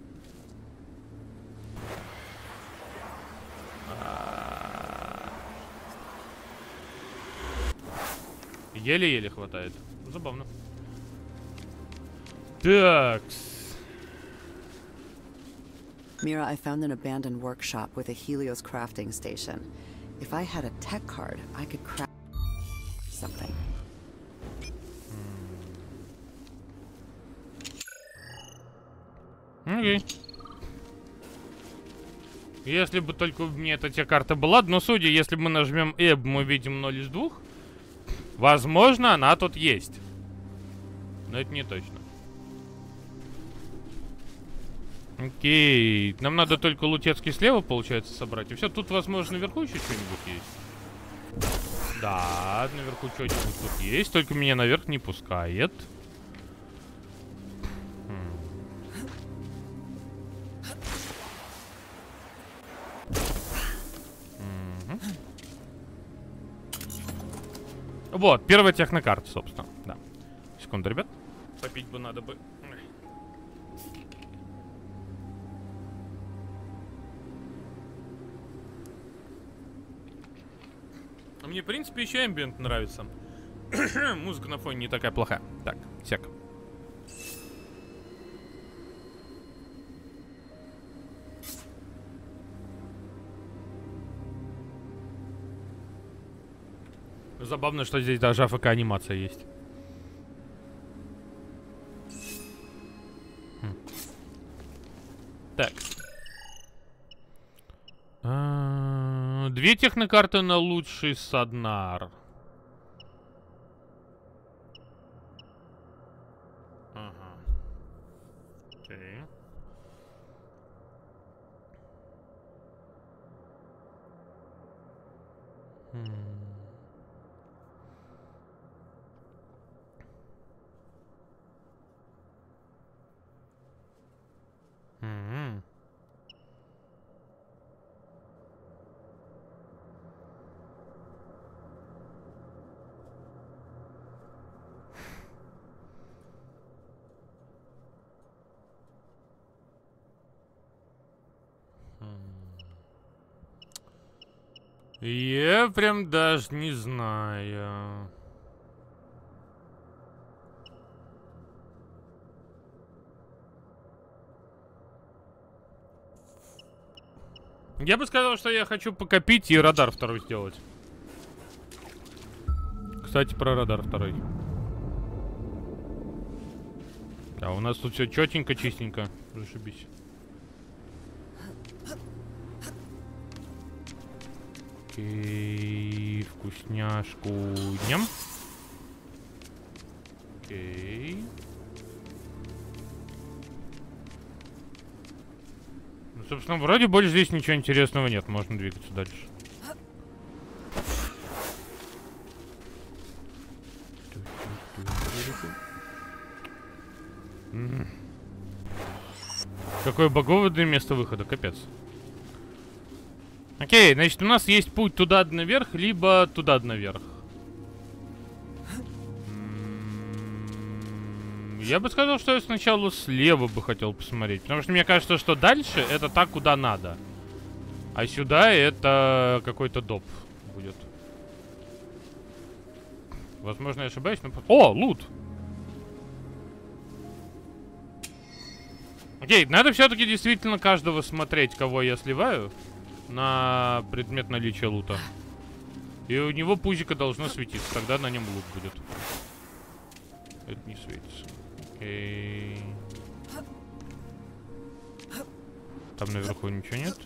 S1: Еле-еле хватает. Забавно. Такс.
S3: Mira, I found an abandoned workshop with a Helios crafting station. If I had a tech card, I could craft something.
S1: Окей. Если бы только у меня эта карта была, но судя, если мы нажмем Эб, мы видим 0 из 2. Возможно, она тут есть. Но это не точно. Окей. Нам надо только Лутецкий слева, получается, собрать. И все, тут, возможно, наверху еще что-нибудь есть. Да, наверху что-нибудь тут есть, только меня наверх не пускает. Вот, первая технокарта, собственно. Да. Секунду, ребят. Попить бы надо бы. Мне, в принципе, еще ambient нравится. Музыка на фоне не такая плохая. Так, сек. Забавно, что здесь даже АФК-анимация есть. Так. Две технокарты на лучший Саднар. Ага. Окей. Я прям даже не знаю. Я бы сказал, что я хочу покопить и радар второй сделать. Кстати, про радар второй. Да, у нас тут все четенько, чистенько. Зашибись. Окей, вкусняшку днем. Окей. Ну, собственно, вроде больше здесь ничего интересного нет. Можно двигаться дальше. Какое боговое место выхода, капец. Окей, значит, у нас есть путь туда наверх, либо туда наверх. Я бы сказал, что я сначала слева бы хотел посмотреть. Потому что мне кажется, что дальше это так, куда надо. А сюда это какой-то доп будет. Возможно, я ошибаюсь, но... О, лут! Окей, надо все-таки действительно каждого смотреть, кого я сливаю. На предмет наличия лута. И у него пузико должно светиться. Тогда на нем лут будет. Это не светится. Окей. Там наверху ничего нет.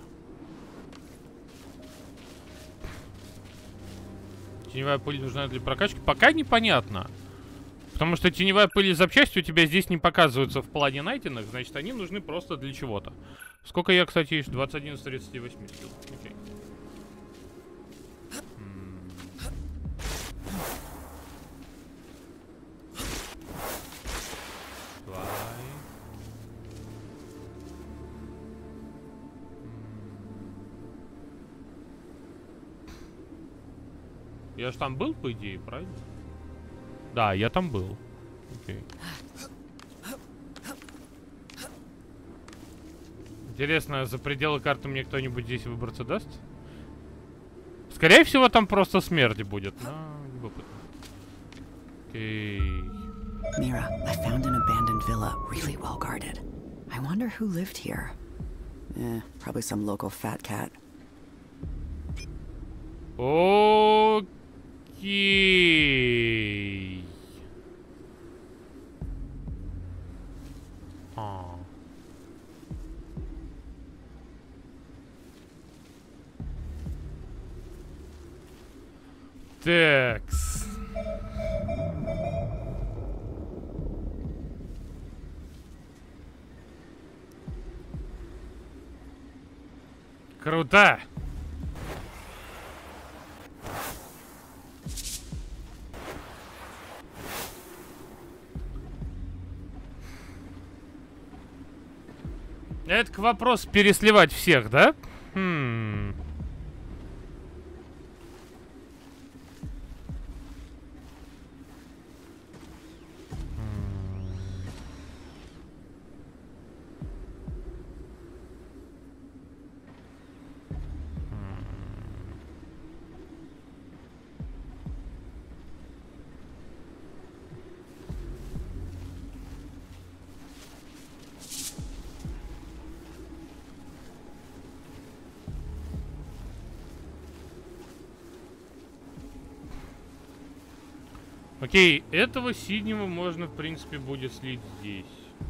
S1: Теневая пыль нужна для прокачки? Пока непонятно. Потому что теневая пыль и запчасти у тебя здесь не показываются в плане найденных. Значит, они нужны просто для чего-то. Сколько я, кстати, ищу? 21 из 38 сил. Окей. Я же там был, по идее, правильно? Да, я там был. Окей. Интересно, за пределы карты мне кто-нибудь здесь выбраться даст? Скорее всего, там просто смерть будет. Но любопытно. Окей.
S3: Mira, I found an abandoned villa, really well guarded. I wonder who lived here. Probably some local fat cat.
S1: Окей. Такс. Круто. это к вопросу пересливать всех, да? Окей, этого синего можно, в принципе, будет слить здесь.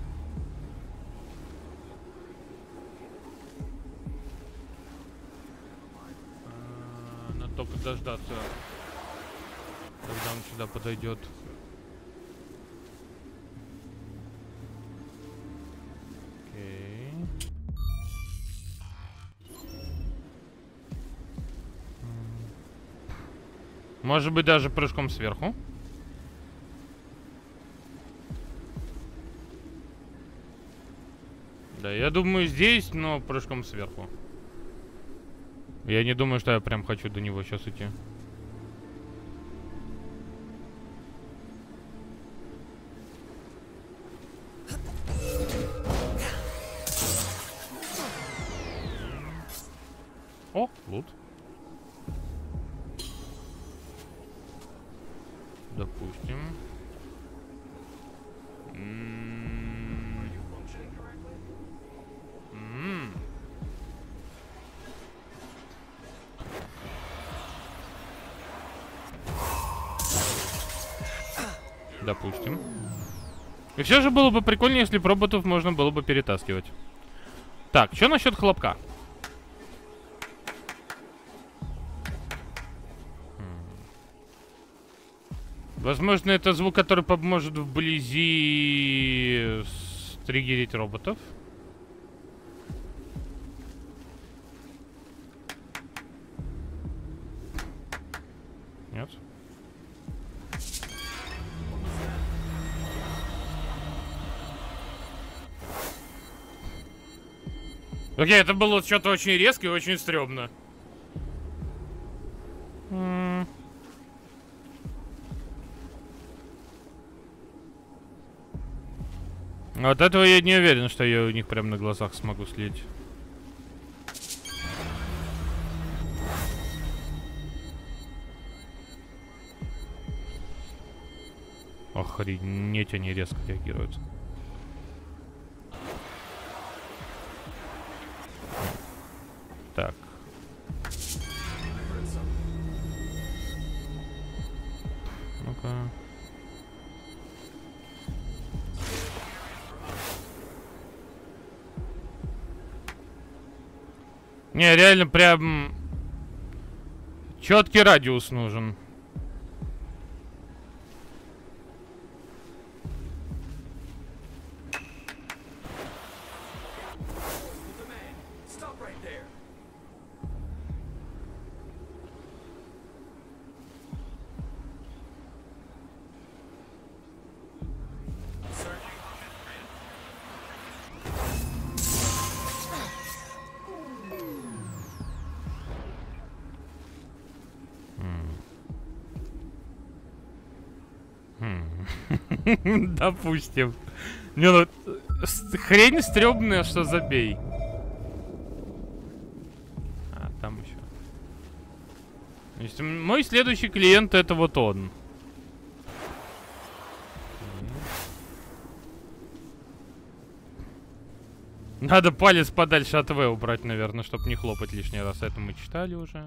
S1: Надо только дождаться, когда он сюда подойдет. Окей. Может быть, даже прыжком сверху. Да, я думаю здесь, но прыжком сверху. Я не думаю, что я прям хочу до него сейчас идти. О, лут. Допустим. Допустим. И все же было бы прикольнее, если бы роботов можно было бы перетаскивать. Так, что насчет хлопка? Возможно, это звук, который поможет вблизи стригерить роботов. Нет? Окей, это было что-то очень резко и очень стрёмно. Вот этого я не уверен, что я у них прям на глазах смогу слить. Охренеть, они резко реагируют. Так. Ну-ка. Не, реально прям четкий радиус нужен. Допустим. Не, ну, хрень стрёмная, что забей. А, там еще. То есть, мой следующий клиент это вот он. Надо палец подальше от В убрать, наверное, чтобы не хлопать лишний раз. Это мы читали уже.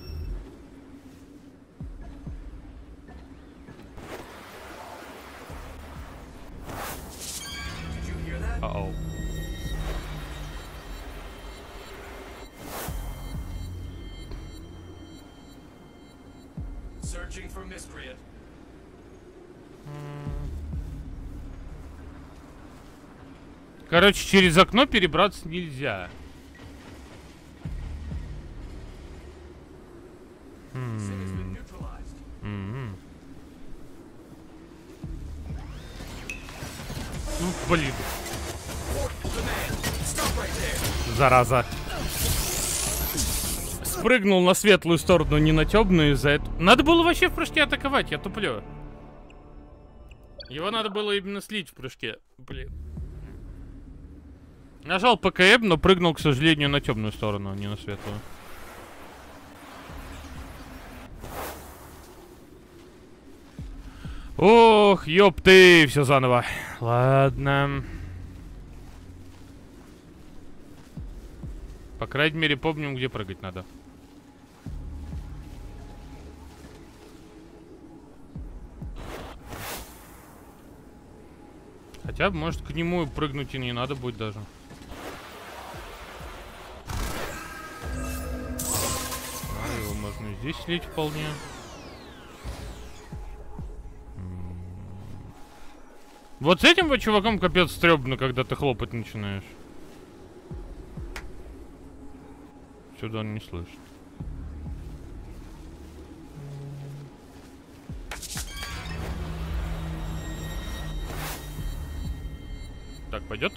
S1: Uh-oh.
S6: Searching for miscreant.
S1: Короче, через окно перебраться нельзя. Ну, блин.
S6: Stop right there.
S1: Зараза. Спрыгнул на светлую сторону, не на темную из-за этого. Надо было вообще в прыжке атаковать, я туплю. Его надо было именно слить в прыжке. Блин. Нажал ПКМ, но прыгнул, к сожалению, на темную сторону, а не на светлую. Ох, ёпты, все заново. Ладно. По крайней мере, помним, где прыгать надо. Хотя, может, к нему прыгнуть и не надо будет даже. Его можно и здесь слить вполне. Вот с этим вот чуваком капец стрёмно, когда ты хлопать начинаешь. Сюда он не слышит. Так, пойдет?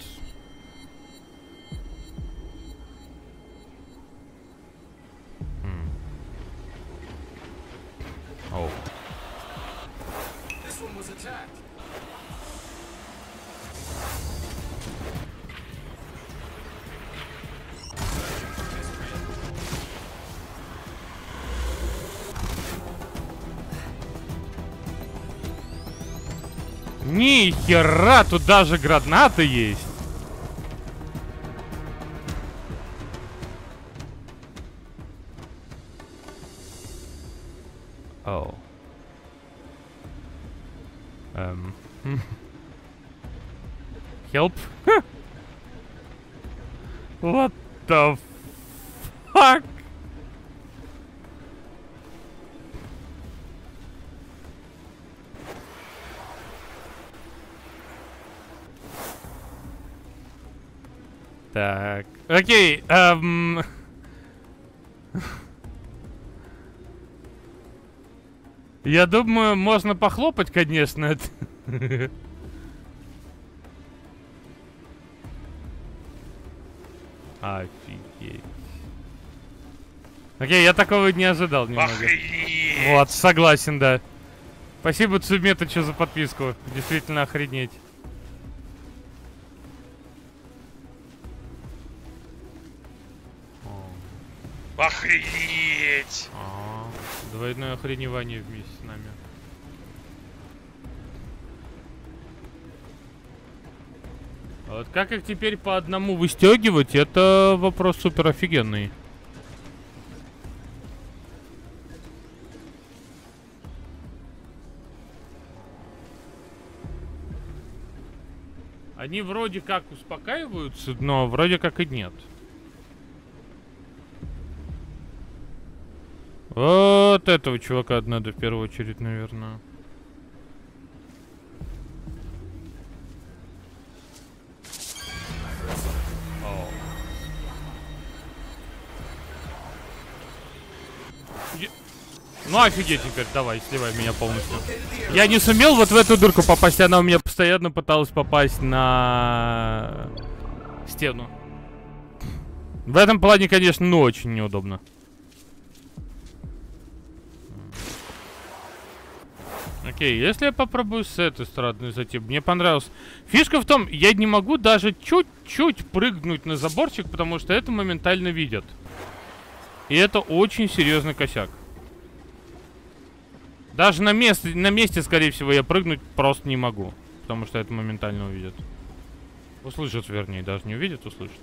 S1: Оу. Ни хера, тут даже гранаты есть. Оу. Help. What the fuck? Так, окей, я думаю, можно похлопать, конечно. Офигеть. Окей, я такого не ожидал немного. Охренеть! Вот, согласен, да. Спасибо, Цуметычу, за подписку. Действительно охренеть.
S8: Охренеть!
S1: Двойное охреневание вместе с нами. А вот как их теперь по одному выстегивать, это вопрос супер офигенный. Они вроде как успокаиваются, но вроде как и нет. Вот этого чувака надо в первую очередь, наверное. Ну офигеть теперь, давай, сливай меня полностью. Я не сумел вот в эту дырку попасть, она у меня постоянно пыталась попасть на стену. В этом плане, конечно, ну очень неудобно. Окей, если я попробую с этой стороны зайти, мне понравилось. Фишка в том, я не могу даже чуть-чуть прыгнуть на заборчик, потому что это моментально видят. И это очень серьезный косяк. Даже на месте, скорее всего, я прыгнуть просто не могу. Потому что это моментально увидят. Услышат, вернее, даже не увидят, услышат.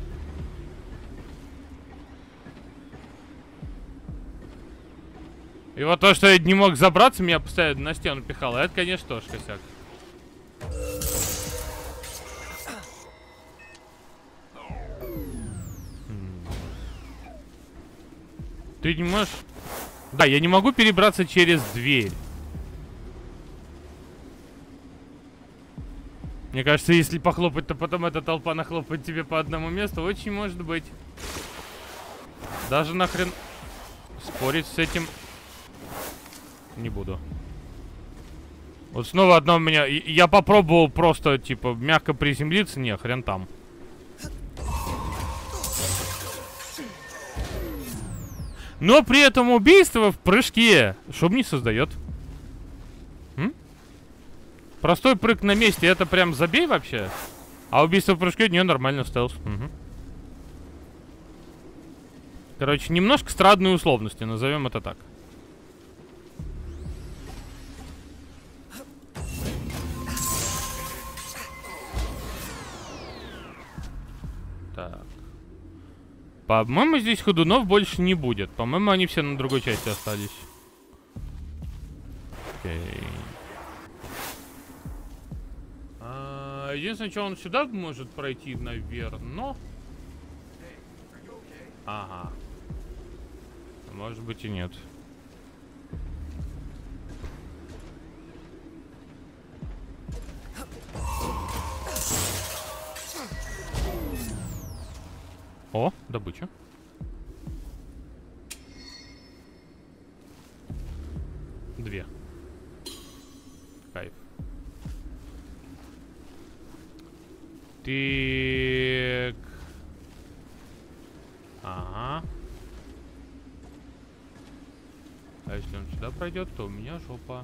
S1: И вот то, что я не мог забраться, меня постоянно на стену пихало. Это, конечно, тоже косяк. Ты не можешь... Да, я не могу перебраться через дверь. Мне кажется, если похлопать, то потом эта толпа нахлопает тебе по одному месту. Очень может быть. Даже нахрен спорить с этим не буду. Вот снова одно у меня... Я попробовал просто, типа, мягко приземлиться. Не, хрен там. Но при этом убийство в прыжке шум не создает. Простой прыг на месте, это прям забей вообще. А убийство в прыжке не нормально стелс. Угу. Короче, немножко странные условности, назовем это так. Так. По-моему, здесь ходунов больше не будет. По-моему, они все на другой части остались. Окей. Единственное, что он сюда может пройти, наверное. Ага. Может быть и нет. О, добыча. Две. Кайф. Так. Ага. А если он сюда пройдет, то у меня жопа.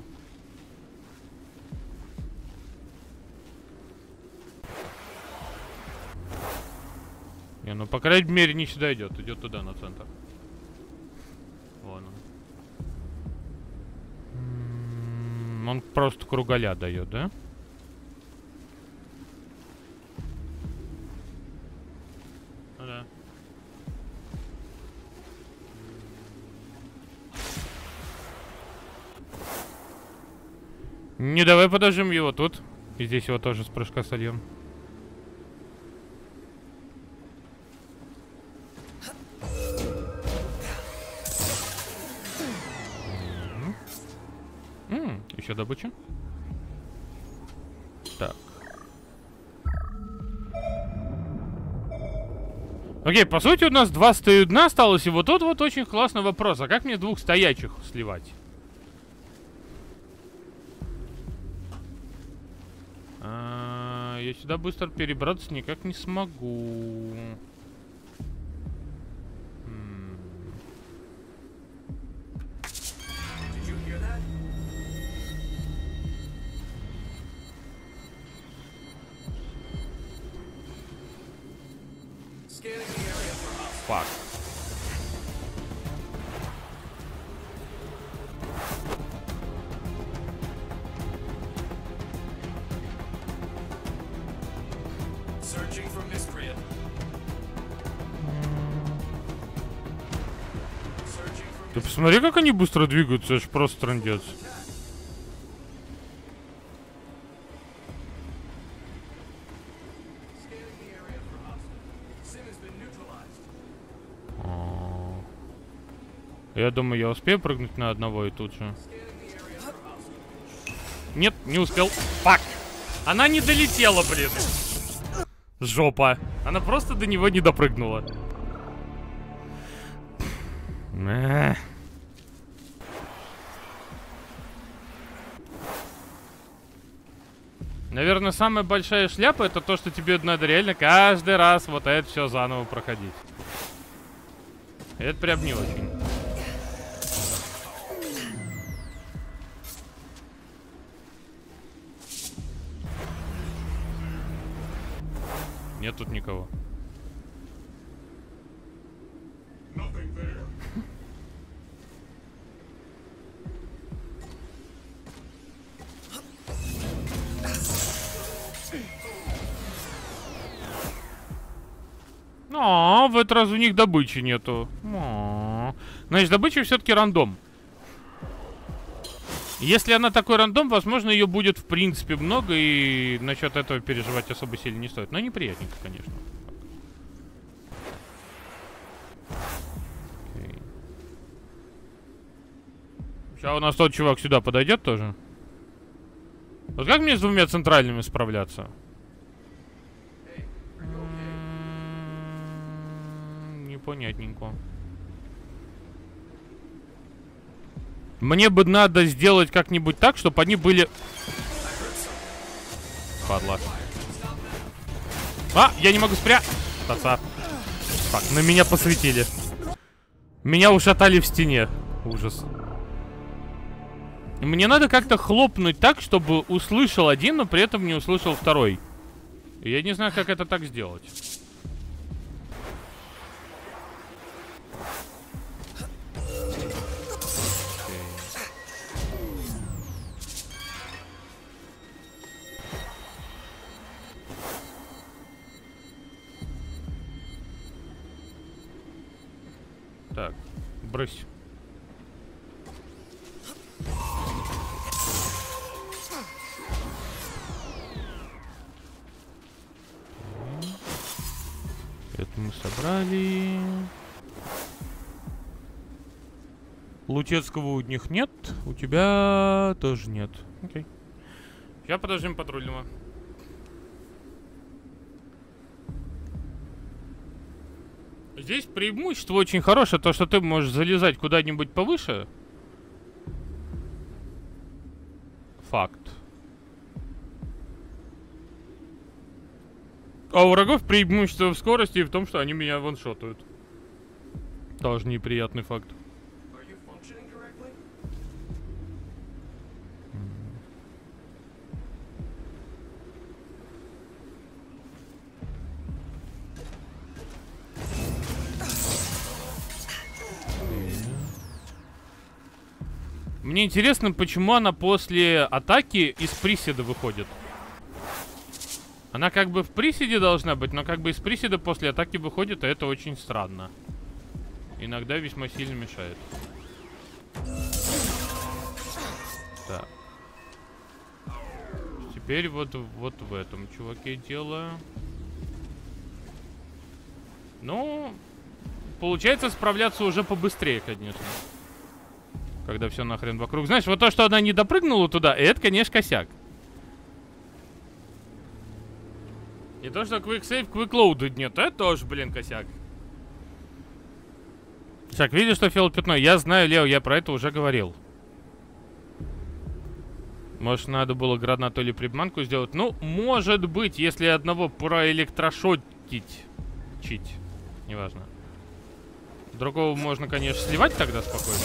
S1: Не, ну по крайней мере не сюда идет, идет туда, на центр. Вон он. Он просто круголя дает, да? Ну да. Не, давай подождем его тут. И здесь его тоже с прыжка сольем. Еще добыча. Так. Окей, по сути у нас два стоюдна осталось. И вот тут вот очень классный вопрос. А как мне двух стоячих сливать? Я сюда быстро перебраться никак не смогу. Фак. Ты посмотри, как они быстро двигаются, это ж просто трындец. Я думаю, я успею прыгнуть на одного и тут же. Нет, не успел. Фак! Она не долетела, блин. Жопа. Она просто до него не допрыгнула. Наверное, самая большая шляпа — это то, что тебе надо реально каждый раз вот это все заново проходить. Это прям не очень. Нет тут никого. В этот раз у них добычи нету. Значит, добыча все-таки рандом. Если она такой рандом, возможно, ее будет в принципе много, и насчет этого переживать особо сильно не стоит. Но неприятненько, конечно. Сейчас у нас тот чувак сюда подойдет тоже. Вот как мне с двумя центральными справляться? Непонятненько. Мне бы надо сделать как-нибудь так, чтобы они были... Падла. Я не могу спрятаться. Так, на меня посветили. Меня ушатали в стене. Ужас. Мне надо как-то хлопнуть так, чтобы услышал один, но при этом не услышал второй. И я не знаю, как это так сделать. Так, брысь. Это мы собрали. Лутецкого у них нет, у тебя тоже нет. Окей. Сейчас подождем патрульного. Здесь преимущество очень хорошее, то что ты можешь залезать куда-нибудь повыше. Факт. А у врагов преимущество в скорости и в том, что они меня ваншотают. Тоже неприятный факт. Мне интересно, почему она после атаки из приседа выходит. Она как бы в приседе должна быть, но как бы из приседа после атаки выходит, и это очень странно. Иногда весьма сильно мешает. Так. Теперь вот в этом чуваке дело. Ну, получается справляться уже побыстрее, конечно. Когда все нахрен вокруг. Знаешь, вот то, что она не допрыгнула туда, это, конечно, косяк. И то, что Quick Save, Quick Load нет, это тоже, блин, косяк. Так, видишь, что фиол пятно? Я знаю, Лео, я про это уже говорил. Может, надо было гранату или приманку сделать? Ну, может быть, если одного проэлектрошотить. Чить. Неважно. Другого можно, конечно, сливать тогда спокойно.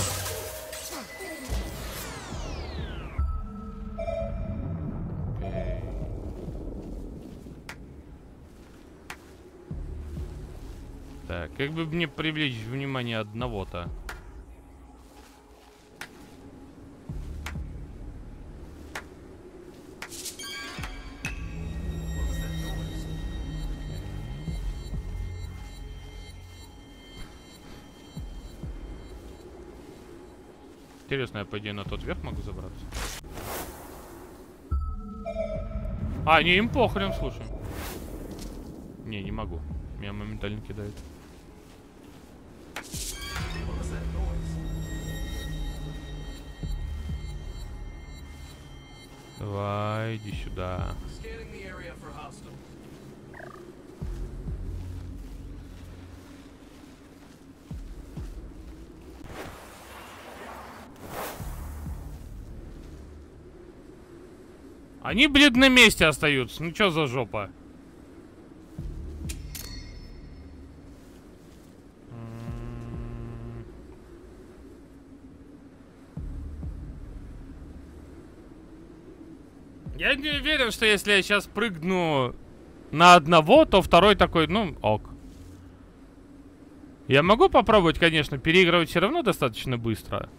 S1: Так, как бы мне привлечь внимание одного-то? Интересно, я, по идее, на тот верх могу забраться? А, не, им похрен, слушай. Не могу. Меня моментально кидает. Давай, иди сюда. Они, блин, на месте остаются. Ну чё за жопа? Я не уверен, что если я сейчас прыгну на одного, то второй такой, ну, ок. Я могу попробовать, конечно, переигрывать все равно достаточно быстро.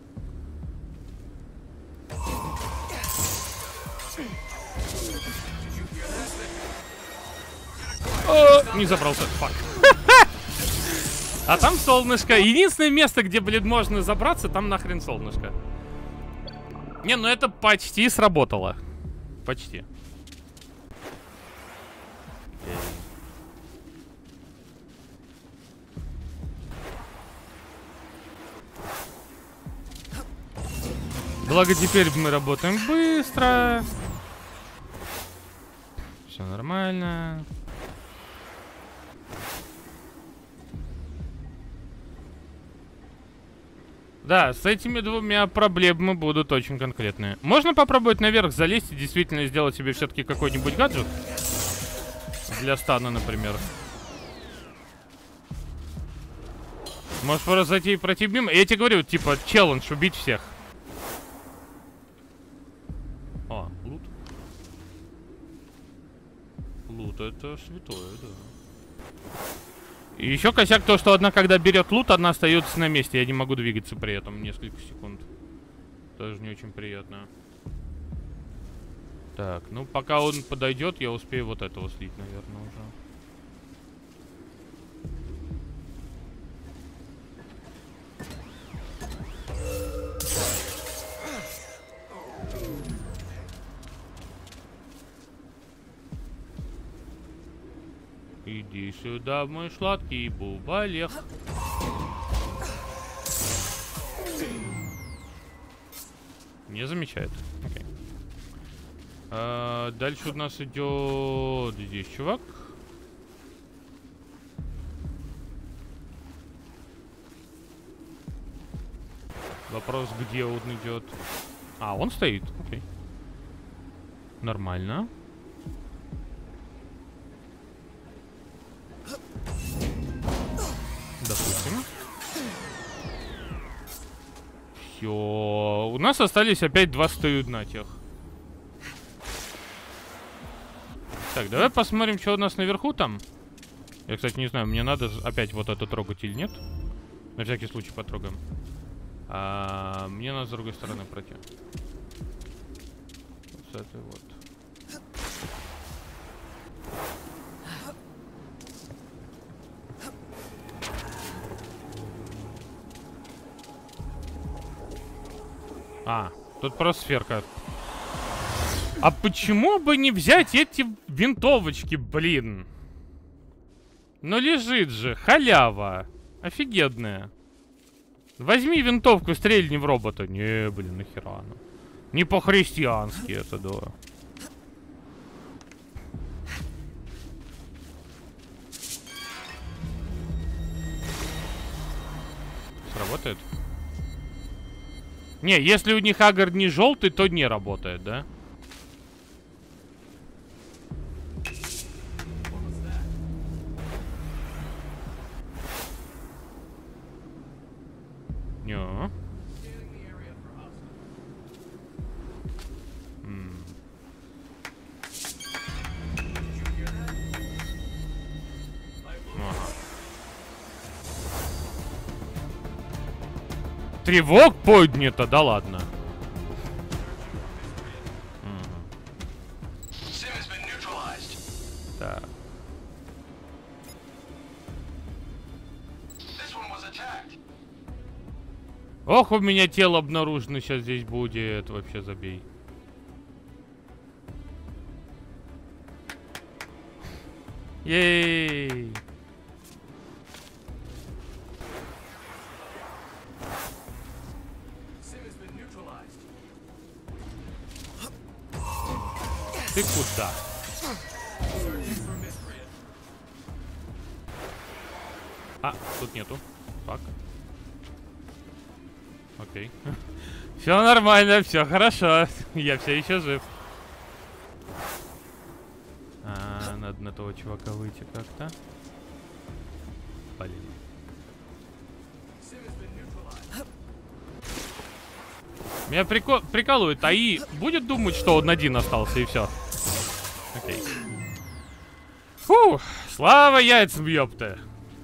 S1: О, не забрался, фак. А там солнышко. Единственное место, где, блин, можно забраться, там нахрен солнышко. Не, ну это почти сработало. Почти. Благо теперь мы работаем быстро. Все нормально. Да, с этими двумя проблемы будут очень конкретные. Можно попробовать наверх залезть и действительно сделать себе все-таки какой-нибудь гаджет? Для стана, например. Можешь просто зайти и пройти мимо. Я тебе говорю, типа, челлендж убить всех. А, лут. Лут это святое, да. И еще косяк то, что одна, когда берет лут, одна остается на месте. Я не могу двигаться при этом несколько секунд. Тоже не очень приятно. Так, ну пока он подойдет, я успею вот этого слить, наверное, уже. Иди сюда, мой сладкий бубалех. Не замечает. Окей. Дальше у нас идет здесь чувак. Вопрос, где он идет. А, он стоит. Окей. Нормально. Допустим. Все. У нас остались опять 2 стою тех. Так, давай посмотрим, что у нас наверху там. Я, кстати, не знаю, мне надо опять вот это трогать или нет. На всякий случай потрогаем. Мне надо с другой стороны пройти. Вот с этой вот. Тут просто сферка. А почему бы не взять эти винтовочки, блин? Ну лежит же, халява. Офигенная. Возьми винтовку, стрельни в робота. Не, блин, нахера. Ну. Не по-христиански это, да. Сработает? Не, если у них агр не желтый, то не работает, да? Не. Тревог поднято, да ладно. Так. Ох, у меня тело обнаружено сейчас здесь будет. Вообще забей. Ей! Ты куда? Тут нету. Фак. Окей. Все нормально, все хорошо. Я все еще жив. Надо на того чувака выйти как-то. Блин. Меня прикалывает. АИ будет думать, что он один остался и все. Окей. Фу, слава яйцам, ёпта.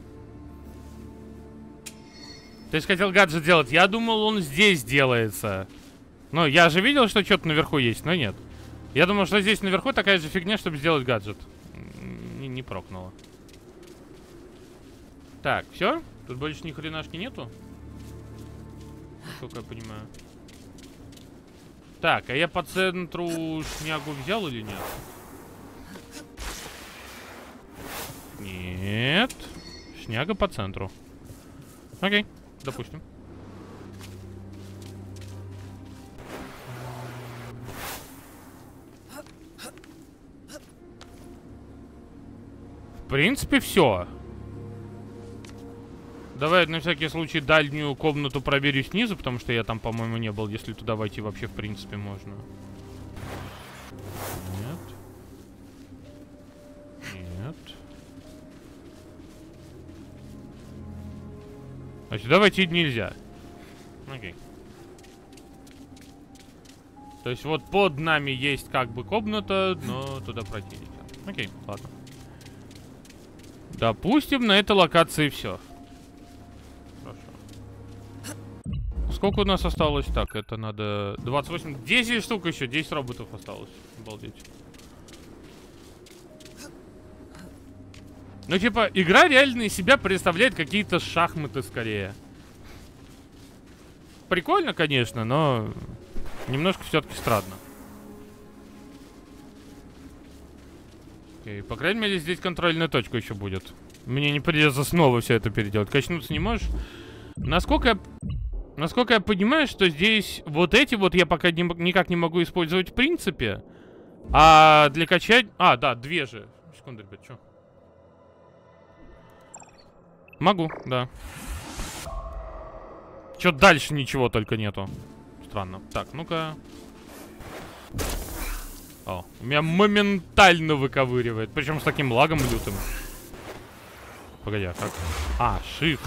S1: Ты же хотел гаджет делать. Я думал, он здесь делается. Ну, я же видел, что что-то наверху есть, но нет. Я думал, что здесь наверху такая же фигня, чтобы сделать гаджет. Не прокнуло. Так, все? Тут больше ни хренашки нету? Насколько я понимаю. Так, а я по центру шнягу взял или нет? Нет. Шняга по центру. Окей, допустим. В принципе, все. Давай на всякий случай дальнюю комнату проверю снизу, потому что я там, по-моему, не был, если туда войти вообще в принципе можно. Нет. Нет. А сюда войти нельзя. Окей. То есть вот под нами есть как бы комната, но туда пройти нельзя. Окей, ладно. Допустим, на этой локации все. Хорошо. Сколько у нас осталось? Так, это надо... 28... 10 штук еще, 10 роботов осталось. Обалдеть. Ну, типа, игра реально из себя представляет какие-то шахматы скорее. Прикольно, конечно, но немножко все-таки странно. Окей, по крайней мере, здесь контрольная точка еще будет. Мне не придется снова все это переделать. Качнуться не можешь? Насколько я понимаю, что здесь вот эти вот я пока никак не могу использовать в принципе. А для качать... А, да, две же. Секунду, ребят, что? Могу, да. Чё дальше ничего только нету. Странно. Так, ну-ка. О, меня моментально выковыривает. Причем с таким лагом лютым. Погоди, а как? А, shift.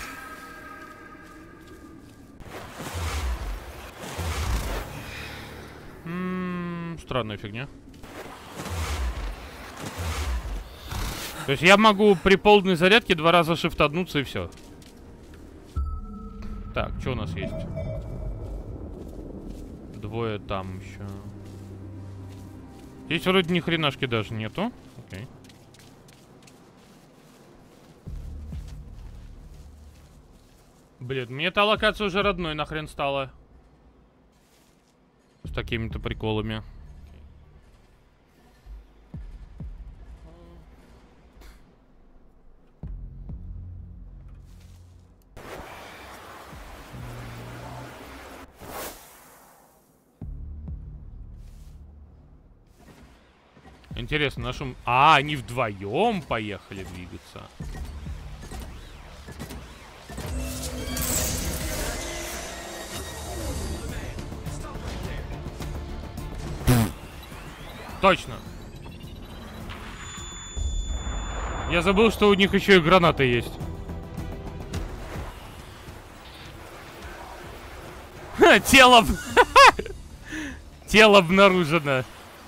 S1: Странная фигня. То есть я могу при полной зарядке 2 раза шифтануться и все. Так, что у нас есть? Двое там еще. Здесь вроде ни хренашки даже нету. Окей. Блин, мне эта локация уже родной нахрен стала. С такими-то приколами. Интересно, нашим... А, они вдвоем поехали двигаться. Точно. Я забыл, что у них еще и гранаты есть. Тело... Тело обнаружено.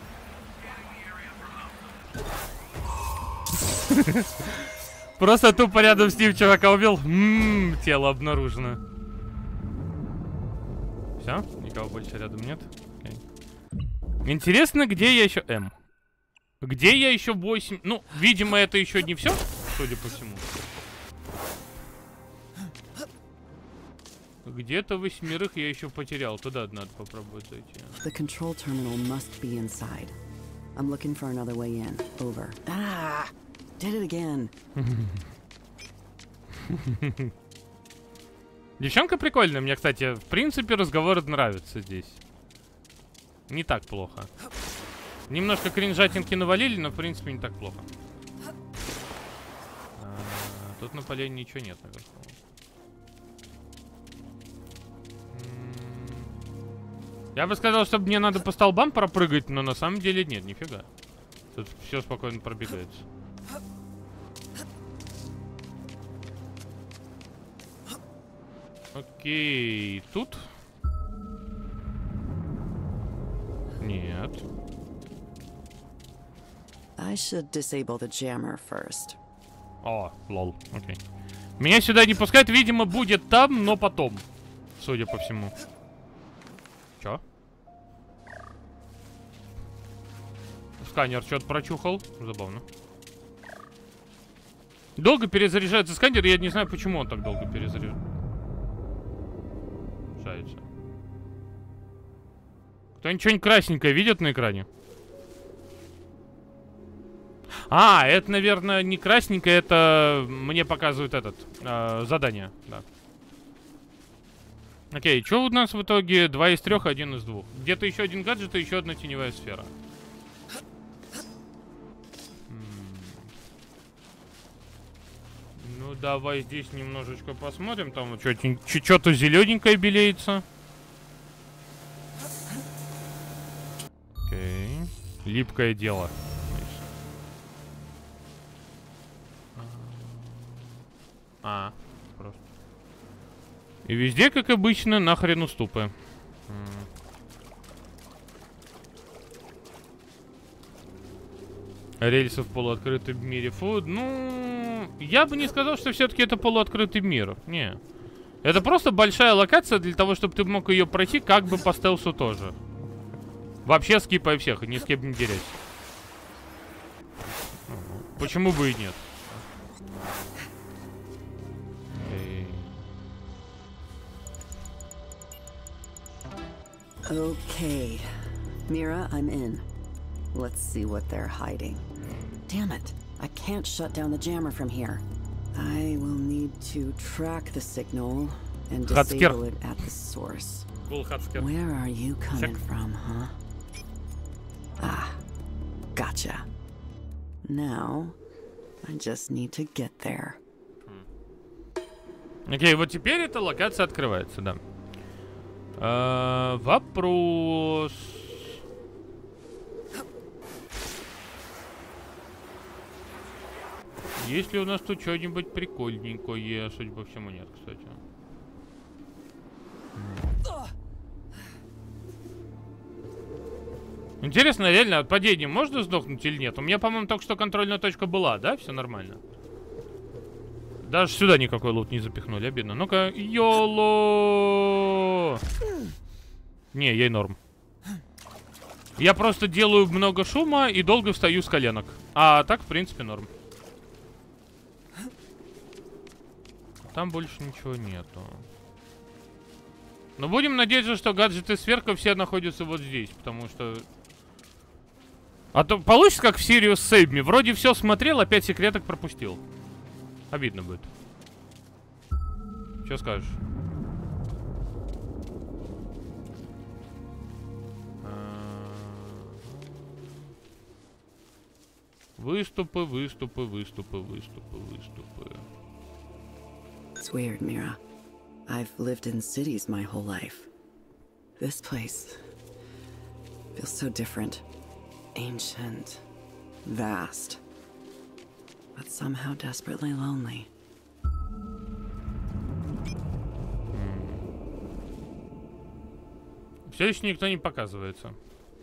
S1: Просто тупо рядом с ним чувака убил. Тело обнаружено. Все? Никого больше рядом нет? Окей. Интересно, где я еще... Где я еще 8... Ну, видимо, это еще не все, судя по всему. Где-то 8 я еще потерял. Туда надо попробовать зайти.
S3: The control terminal must be inside. I'm looking for another way in. Over. Ah! Did it again.
S1: Девчонка прикольная. Мне, кстати, в принципе, разговор нравится здесь. Не так плохо. Немножко кринжатинки навалили, но, в принципе, не так плохо. Тут на поле ничего нет, наверху. Я бы сказал, что мне надо по столбам пропрыгать, но на самом деле нет, нифига. Тут все спокойно пробегается. Окей, тут? Нет.
S3: I should disable the jammer first.
S1: О, лол, окей. Меня сюда не пускают, видимо, будет там, но потом. Судя по всему. Чё? Сканер что-то прочухал. Забавно. Долго перезаряжается сканер, я не знаю, почему он так долго перезаряжается. Кто-нибудь что-нибудь красненькое видит на экране? А, это, наверное, не красненькое, это мне показывает этот задание, да. Окей, что у нас в итоге? 2 из 3, 1 из 2. Где-то еще один гаджет и еще одна теневая сфера. Ну, давай здесь немножечко посмотрим. Там что-то зелененькое белеется. Окей. Липкое дело. Просто. И везде, как обычно, нахрен уступы. Рельсы в полуоткрытом мире. Фу, ну... Я бы не сказал, что все-таки это полуоткрытый мир. Не. Это просто большая локация для того, чтобы ты мог ее пройти как бы по стелсу тоже. Вообще скипая всех, и ни с кем не дерясь. Почему бы и нет?
S3: Okay. Mira, I'm in. Let's see what they're hiding. Damn it. I can't shut down the jammer from here. I will need to track the signal and disable it at the source. Where are you coming from, huh? Ah, gotcha. Now, I just need to get there.
S1: Окей, вот теперь эта локация открывается, да. Вопрос. Есть ли у нас тут что-нибудь прикольненькое? Судя по всему, нет, кстати. Интересно, реально, от падения можно сдохнуть или нет? У меня, по-моему, только что контрольная точка была, да? Все нормально. Даже сюда никакой лут не запихнули, обидно. Ну-ка, йоло! Не, ей норм. Я просто делаю много шума и долго встаю с коленок. А так, в принципе, норм. Там больше ничего нету. Но будем надеяться, что гаджеты сверху все находятся вот здесь, потому что... А то получится, как в Sirius Save Me. Вроде все смотрел, опять секреток пропустил. Обидно будет. Что скажешь? Выступы, выступы, выступы, выступы, выступы.
S3: It's weird, Mira. I've lived in cities my whole life. This place feels so different. Ancient, vast, but somehow desperately lonely.
S1: Все еще никто не показывается.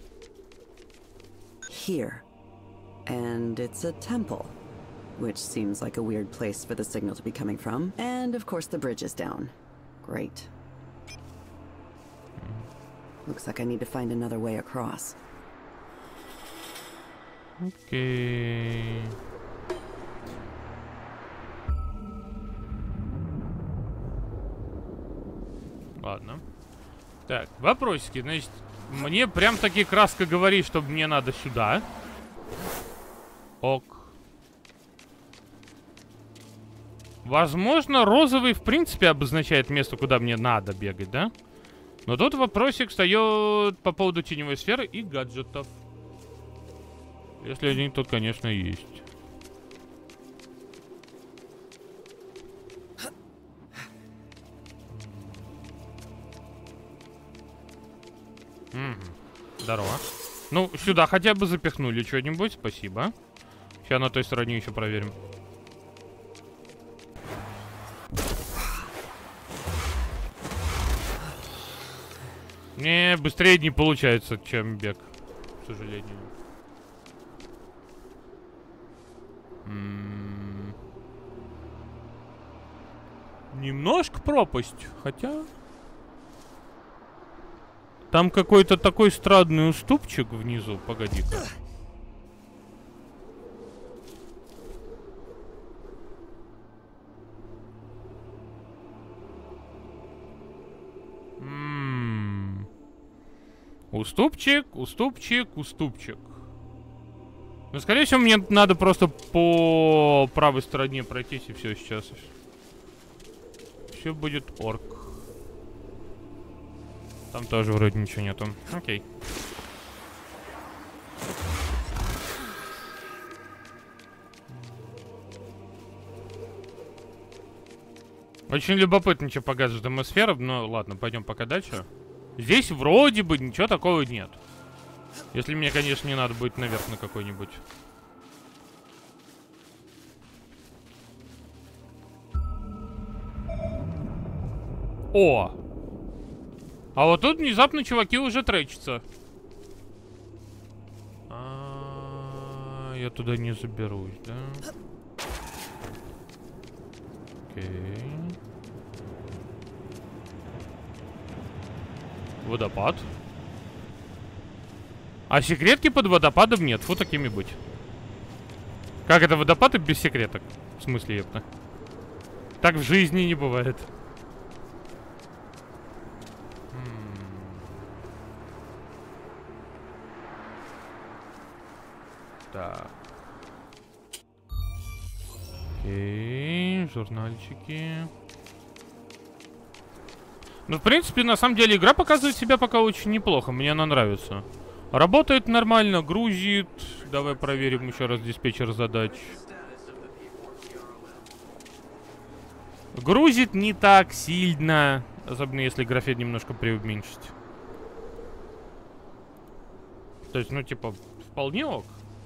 S3: Here. And it's a temple, which seems like a weird place for the signal to be coming from. And of course the bridge is down. Great. Looks like I need to find another way across.
S1: Окей. Ладно. Так, вопросики. Значит, мне прям таки краска говорит, что мне надо сюда. Ок. Возможно, розовый в принципе обозначает место, куда мне надо бегать, да? Но тут вопросик встает по поводу теневой сферы и гаджетов. Если они тут, конечно, есть. Здорово. Ну, сюда хотя бы запихнули что-нибудь, спасибо. Сейчас на той стороне еще проверим. Не, быстрее не получается, чем бег, к сожалению. Немножко пропасть, хотя... Там какой-то такой странный уступчик внизу, погоди-ка. Уступчик, уступчик, уступчик. Ну, скорее всего, мне надо просто по правой стороне пройтись, и все сейчас. Все будет орк. Там тоже вроде ничего нету. Окей. Очень любопытно, что покажет атмосфера. Но ладно, пойдем пока дальше. Здесь вроде бы ничего такого нет. Если мне, конечно, не надо будет наверх на какой-нибудь. О! А вот тут внезапно чуваки уже тречатся. Я туда не заберусь, да? Окей. Водопад. А секретки под водопадом нет. Фу, такими быть. Как это водопады без секреток? В смысле, ёпта? Так в жизни не бывает. Так. Окей, журнальчики. Ну, в принципе, на самом деле, игра показывает себя пока очень неплохо. Мне она нравится. Работает нормально, грузит. Давай проверим еще раз диспетчер задач. Грузит не так сильно. Особенно если график немножко преуменьшить. То есть, ну, типа, вполне ок.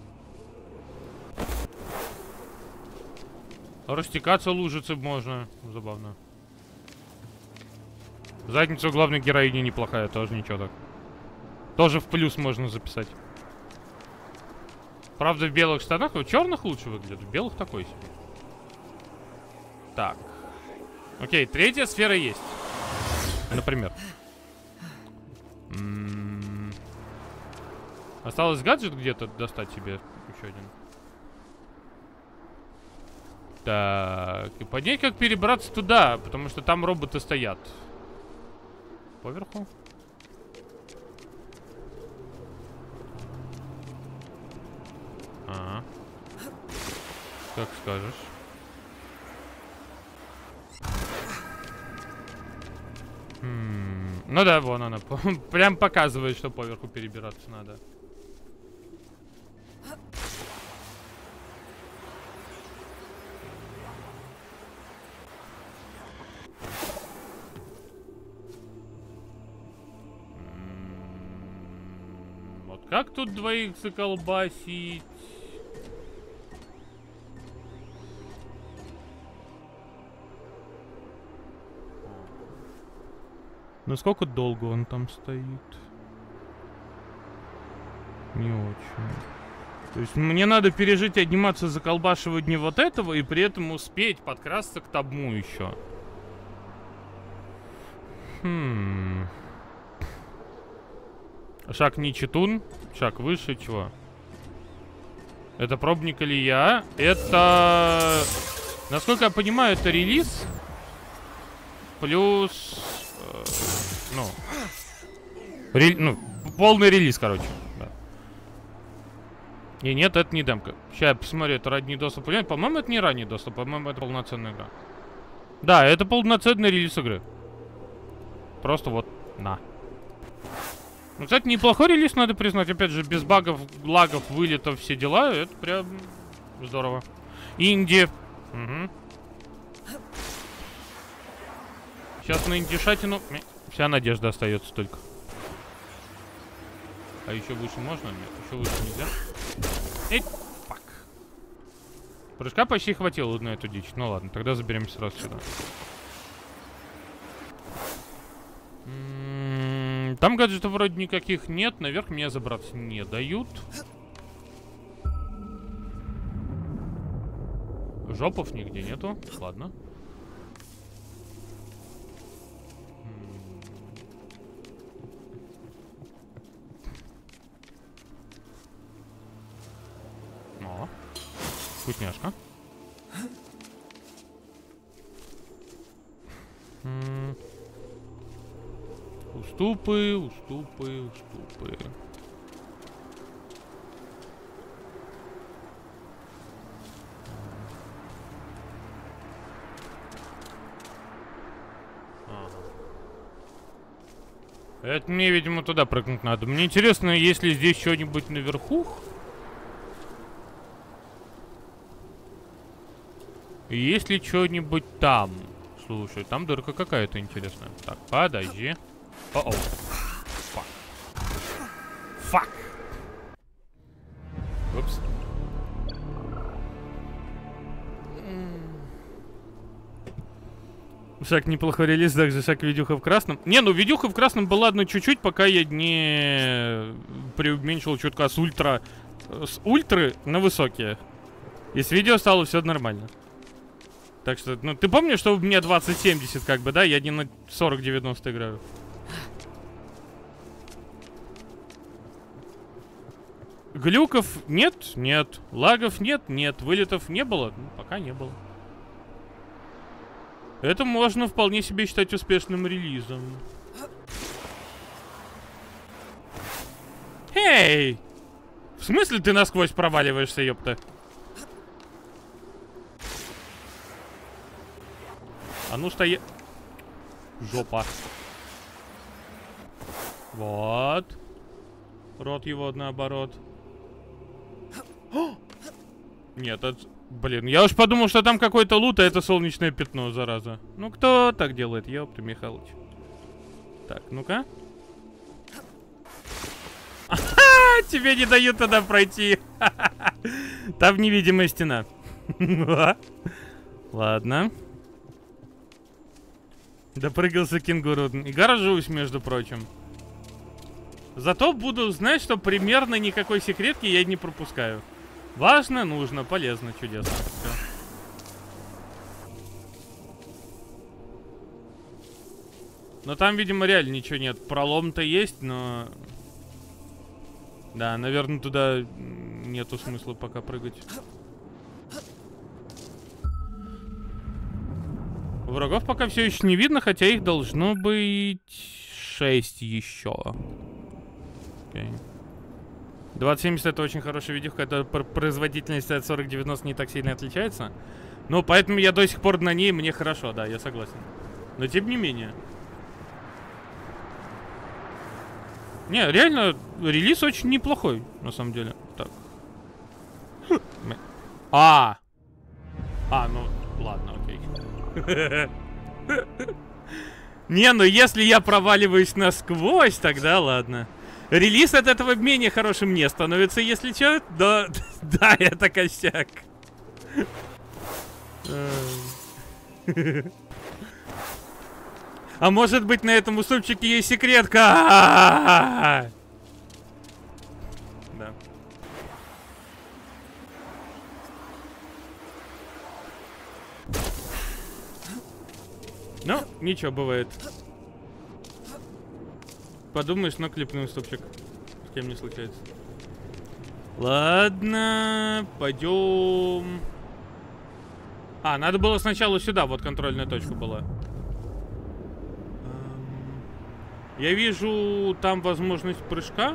S1: Растекаться лужицы можно. Забавно. Задница у главной героини неплохая, тоже ничего так. Тоже в плюс можно записать. Правда, в белых штанах, в черных лучше выглядит. В белых такой себе. Так. Окей, третья сфера есть. Например. Осталось гаджет где-то достать себе. Еще один. Так, и понять, как перебраться туда, потому что там роботы стоят. Поверху? Ага. Как скажешь. Ну да, вон она. Прям показывает, что поверху перебираться надо. Вот как тут двоих заколбасить? Насколько долго он там стоит? Не очень. То есть мне надо пережить анимацию заколбашивания вот этого и при этом успеть подкрасться к тому еще. Шаг не читун, шаг выше, чего? Это пробник или я? Это... Насколько я понимаю, это релиз. Плюс... ну, полный релиз, короче. Да. И нет, это не демка. Сейчас я посмотрю, это ранний доступ. По-моему, это не ранний доступ, по-моему, это полноценная игра. Да, это полноценный релиз игры. Просто вот, на. Ну, кстати, неплохой релиз, надо признать. Опять же, без багов, лагов, вылетов, все дела. Это прям здорово. Инди. Угу. Сейчас на индишатину вся надежда остается только. А еще выше можно? Нет, еще выше нельзя. Эй, фак. Прыжка почти хватило на эту дичь. Ну ладно, тогда заберемся сразу сюда. Там гаджетов вроде никаких нет. Наверх меня забраться не дают. Жопов нигде нету. Ладно. О, вкусняшка. Уступы, уступы, уступы. Это мне, видимо, туда прыгнуть надо. Мне интересно, есть ли здесь что-нибудь наверху? Есть ли что-нибудь там? Слушай, там дырка какая-то интересная. Так, подожди. О-оу. Фак. Фак. Упс. Шаг неплохой релиз, также шаг видюха в красном. Не, ну видюха в красном была одна чуть-чуть, пока я не преуменьшил чутка с ультры на высокие. И с видео стало все нормально. Так что, ну, ты помнишь, что у меня 2070 как бы, да? Я не на 40-90 играю. Глюков нет? Нет. Лагов нет? Нет. Вылетов не было? Ну, пока не было. Это можно вполне себе считать успешным релизом. Эй! В смысле ты насквозь проваливаешься, ёпта? А ну стоя... Жопа. Вот. Рот его наоборот. Нет, это... Блин, я уж подумал, что там какой-то лут, а это солнечное пятно, зараза. Ну кто так делает, ёпта, Михалыч. Так, ну-ка. Тебе не дают туда пройти. Там невидимая стена. Ладно. Допрыгался кенгуру. И горжусь, между прочим. Зато буду знать, что примерно никакой секретки я не пропускаю. Важно, нужно, полезно, чудесно. Всё. Но там, видимо, реально ничего нет. Пролом-то есть, но... Да, наверное, туда нету смысла пока прыгать. Врагов пока все еще не видно, хотя их должно быть 6 еще. Окей. 2070 это очень хорошая видюха, это производительность от 4090 не так сильно отличается. Но поэтому я до сих пор на ней, мне хорошо, да, я согласен. Но тем не менее. Не, реально, релиз очень неплохой, на самом деле. Так. Ну, ладно, окей. Не, ну если я проваливаюсь насквозь, тогда ладно. Релиз от этого менее хорошим не становится, если чё. Да, да, это косяк. А может быть, на этом уступчике есть секретка? Да. Ну, ничего, бывает. Подумаешь, но клипный уступчик. С кем не случается. Ладно, пойдем. А, надо было сначала сюда, вот контрольная точка была. Я вижу там возможность прыжка.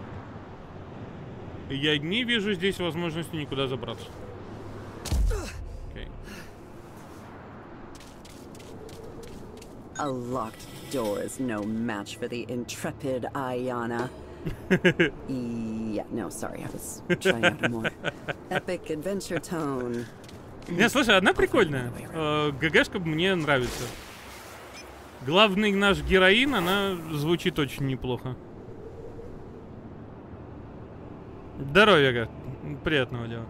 S1: Я не вижу здесь возможности никуда забраться. Okay.
S3: A locked door is no match for the intrepid Ayana. Yeah, no, sorry, I was trying out a more epic adventure tone.
S1: Не, слушай, одна прикольная. ГГшка мне нравится. Главный наш героин, она звучит очень неплохо. Здоровья, приятного дела.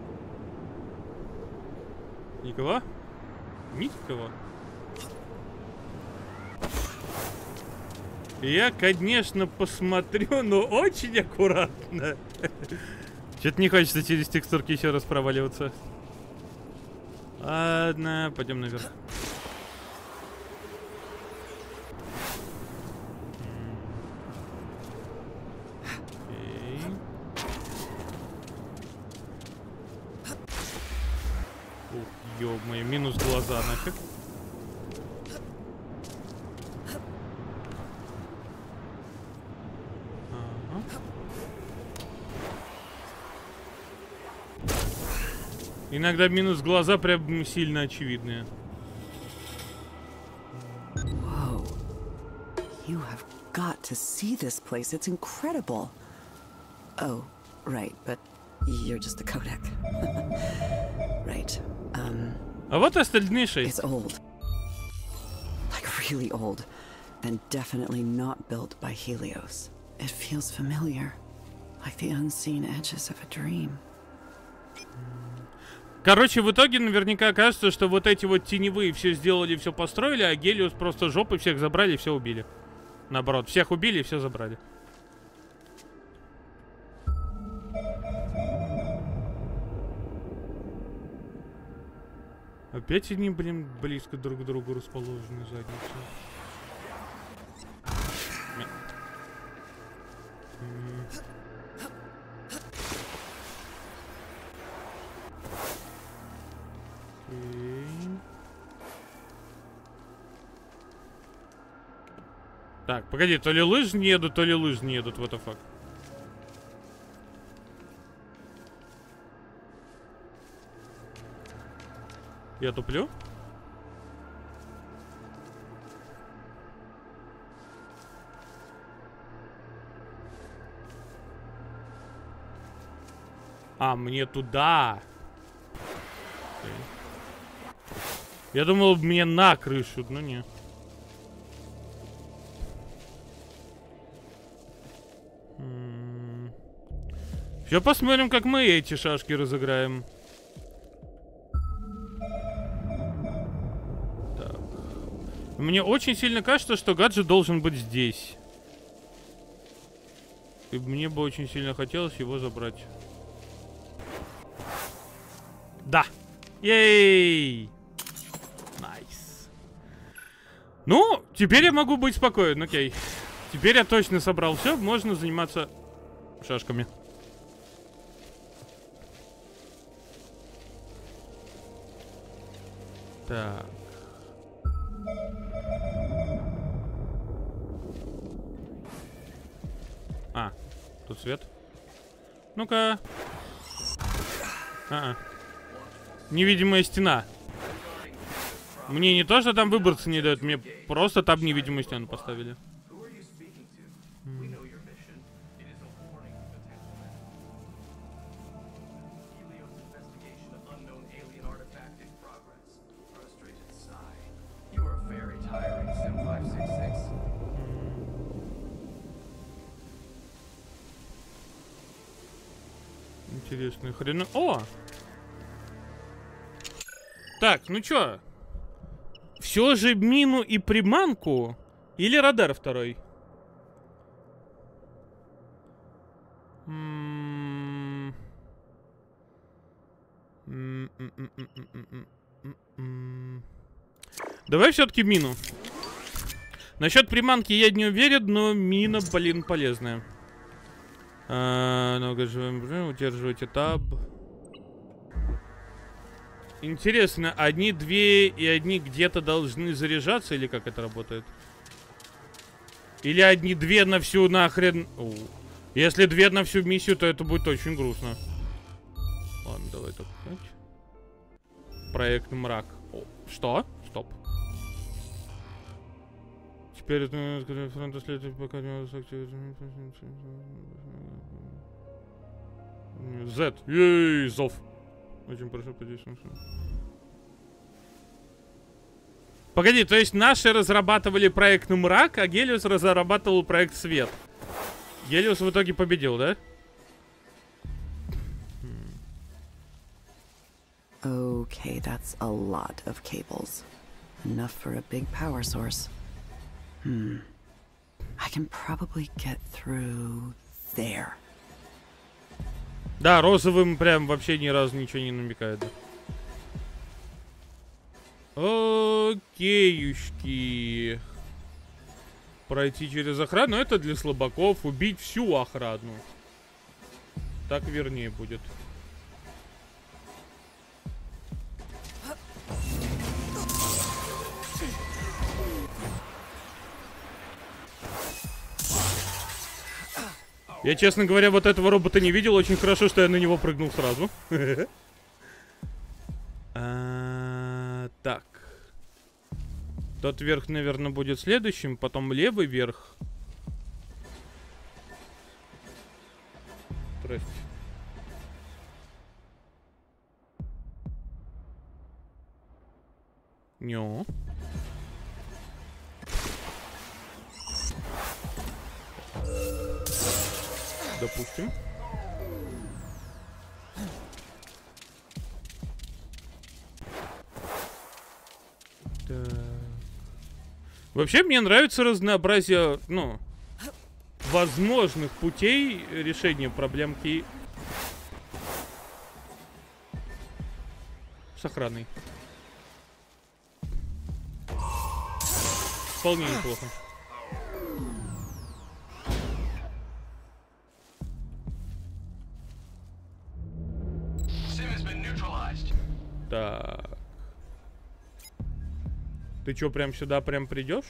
S1: Никого? Никого. Я, конечно, посмотрю, но очень аккуратно. Что-то не хочется через текстурки еще раз проваливаться. Ладно, пойдем наверх. Ё-моё, минус глаза нафиг. Ага. Иногда минус глаза прям сильно очевидные.
S3: Whoa. You have got to see this place. It's incredible. Oh, right, but you're just a codec. Right.
S1: А вот остальные 6.
S3: It's old. Like really old. And definitely not built by Helios. It feels familiar. Like the unseen edges of a dream.
S1: Короче, в итоге наверняка окажется, что вот эти вот теневые все сделали, все построили, а Гелиос просто жопы всех забрали и все убили. Наоборот, всех убили и все забрали. Опять они, блин, близко друг к другу расположены задницы. Так, погоди, то ли лыжи не едут, то ли лыжи не едут, what the fuck. Я туплю? А, мне туда. Я думал, мне на крышу, но не. Сейчас посмотрим, как мы эти шашки разыграем. Так. Мне очень сильно кажется, что гаджет должен быть здесь. И мне бы очень сильно хотелось его забрать. Да! Ей! Найс. Ну, теперь я могу быть спокоен, окей. Теперь я точно собрал все, можно заниматься шашками. Так. А, тут свет. Ну-ка. Невидимая стена. Мне не то, что там выбраться не дают, мне просто там невидимую стену поставили. Интересная хрена. О! Так, ну чё? Все же мину и приманку? Или радар второй? Давай все-таки мину. Насчет приманки я не уверен, но мина, блин, полезная. Ну-ка, удерживайте таб. Интересно, одни две и одни где-то должны заряжаться, или как это работает? Или одни две на всю нахрен... Если две на всю миссию, то это будет очень грустно. Ладно, давай так. Проект мрак. Что? Стоп. Теперь это фронта следует пока не Z. Ей, зов. Очень прошу подействовать. Погоди, то есть наши разрабатывали проект мрак, а Гелиос разрабатывал проект свет. Гелиос в итоге победил, да?
S3: Okay, that's a lot of cables. Enough for a big power source. I can probably get through there.
S1: Да, розовым прям вообще ни разу ничего не намекает. Окейушки. Пройти через охрану, это для слабаков. Убить всю охрану. Так вернее будет. Я, честно говоря, вот этого робота не видел. Очень хорошо, что я на него прыгнул сразу. Так. Тот верх, наверное, будет следующим. Потом левый верх. Здрасте. Нё. Допустим. Вообще мне нравится разнообразие, ну, возможных путей решения проблемки с охраной. Вполне неплохо. Так. Ты чё, прям сюда прям придешь?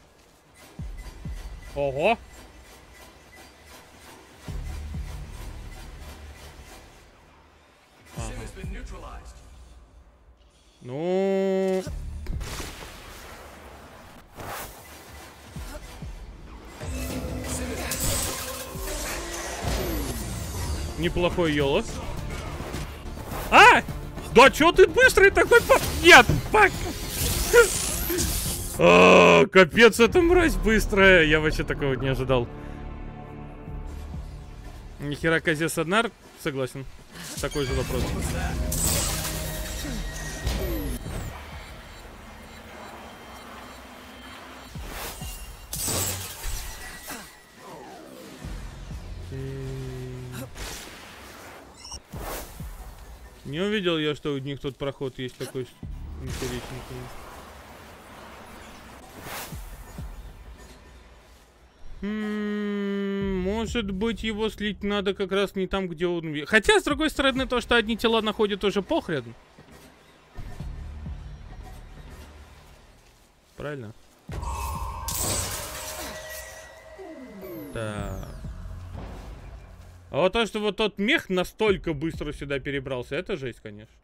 S1: Ого! Ага. Ну... Неплохой Йоло. А! Да чё ты быстрый такой? Нет! Пак! О, капец, эта мразь быстрая. Я вообще такого не ожидал. Нихера козе Саднар? Согласен. Такой же вопрос. Не увидел я, что у них тут проход есть такой интересненький. Может быть, его слить надо как раз не там, где он... Хотя, с другой стороны, то, что одни тела находят, уже похрен. Правильно? Так. А вот то, что вот тот мех настолько быстро сюда перебрался, это жесть, конечно.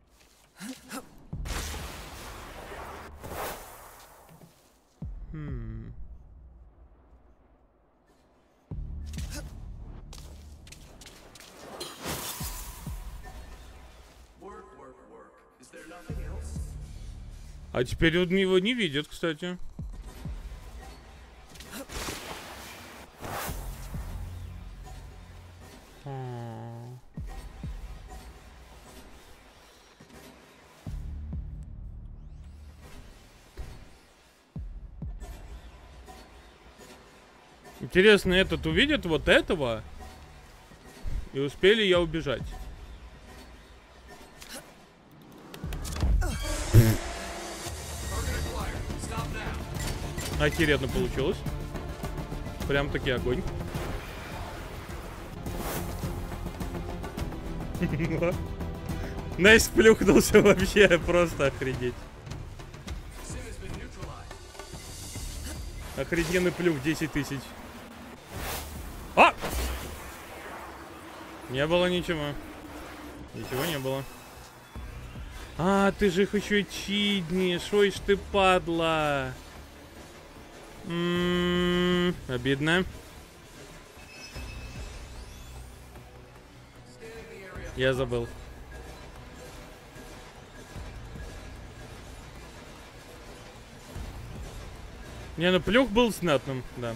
S1: А теперь он его не видит, кстати. Интересно, этот увидит вот этого? И успели я убежать? Охеренно получилось. Прям таки огонь. Найс плюхнулся вообще, просто охренеть. Охрененный плюх, 10 тысяч. А! Не было ничего. Ничего не было. А, ты же их еще чиднешь. Ой ж ты, падла. Обидно. Я забыл. Не, ну плюх был знатным, да.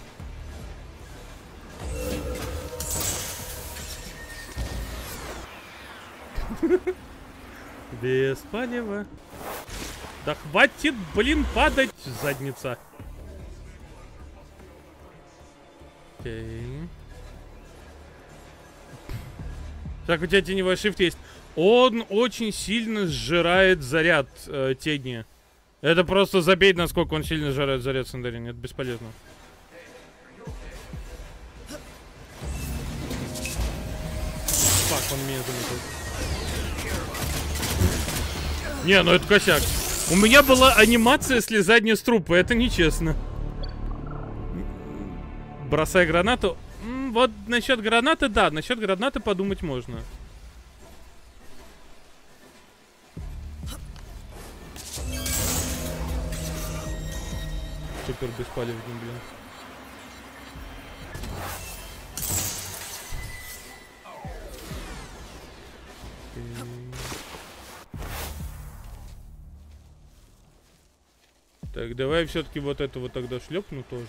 S1: Без палева. Да хватит, блин, падать, задница. Окей. Так, у тебя теневой шифт есть. Он очень сильно сжирает заряд тени. Это просто забей, насколько он сильно сжирает заряд Сандарин. Это бесполезно. Фак, он меня заметил. Не, ну это косяк. У меня была анимация слезания с трупа. Это нечестно. Бросай гранату. Вот насчет гранаты, да. Насчет гранаты подумать можно. Супер беспалевный, блин. Так, давай все-таки вот этого тогда шлепну тоже.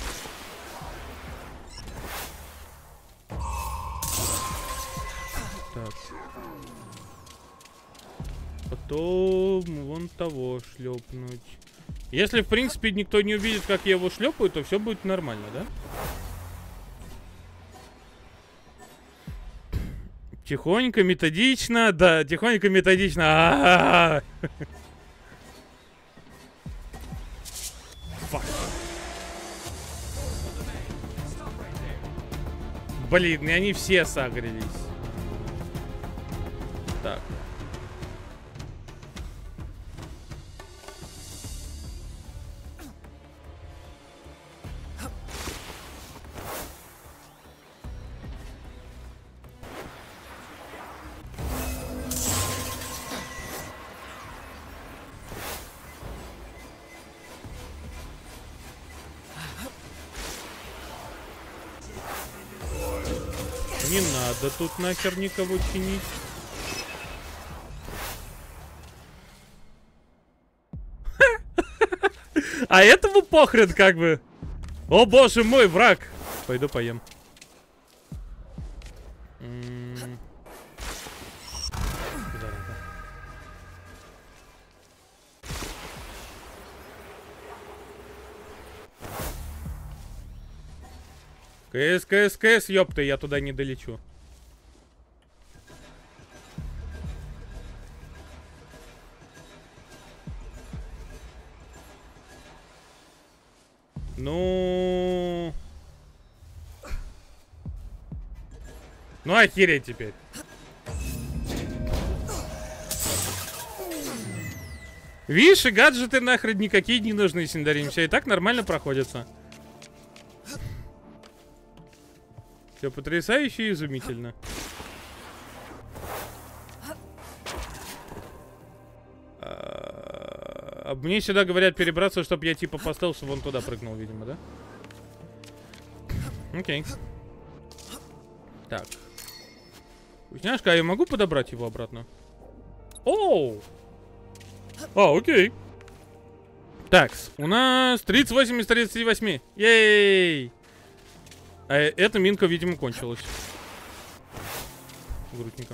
S1: Так. Потом вон того шлепнуть. Если, в принципе, никто не увидит, как я его шлепаю, то все будет нормально, да? Тихонько, методично. Да, тихонько, методично. Блин, и они все сагрились. Так. Не надо тут нахер никого чинить. А этому похрен как бы. О боже мой, враг. Пойду поем. КС, ёпта, я туда не долечу. Ну... Ну, охереть теперь. Видишь, и гаджеты нахрен никакие не нужны, Синдарим. Все и так нормально проходятся. Все потрясающе и изумительно. Мне сюда говорят перебраться, чтобы я типа по стелсу вон туда прыгнул, видимо, да? Окей. Так. Вкусняшка, а я могу подобрать его обратно? Оу! А, окей. Так, у нас 38 из 38. Ей! А эта минка, видимо, кончилась. Грустненько.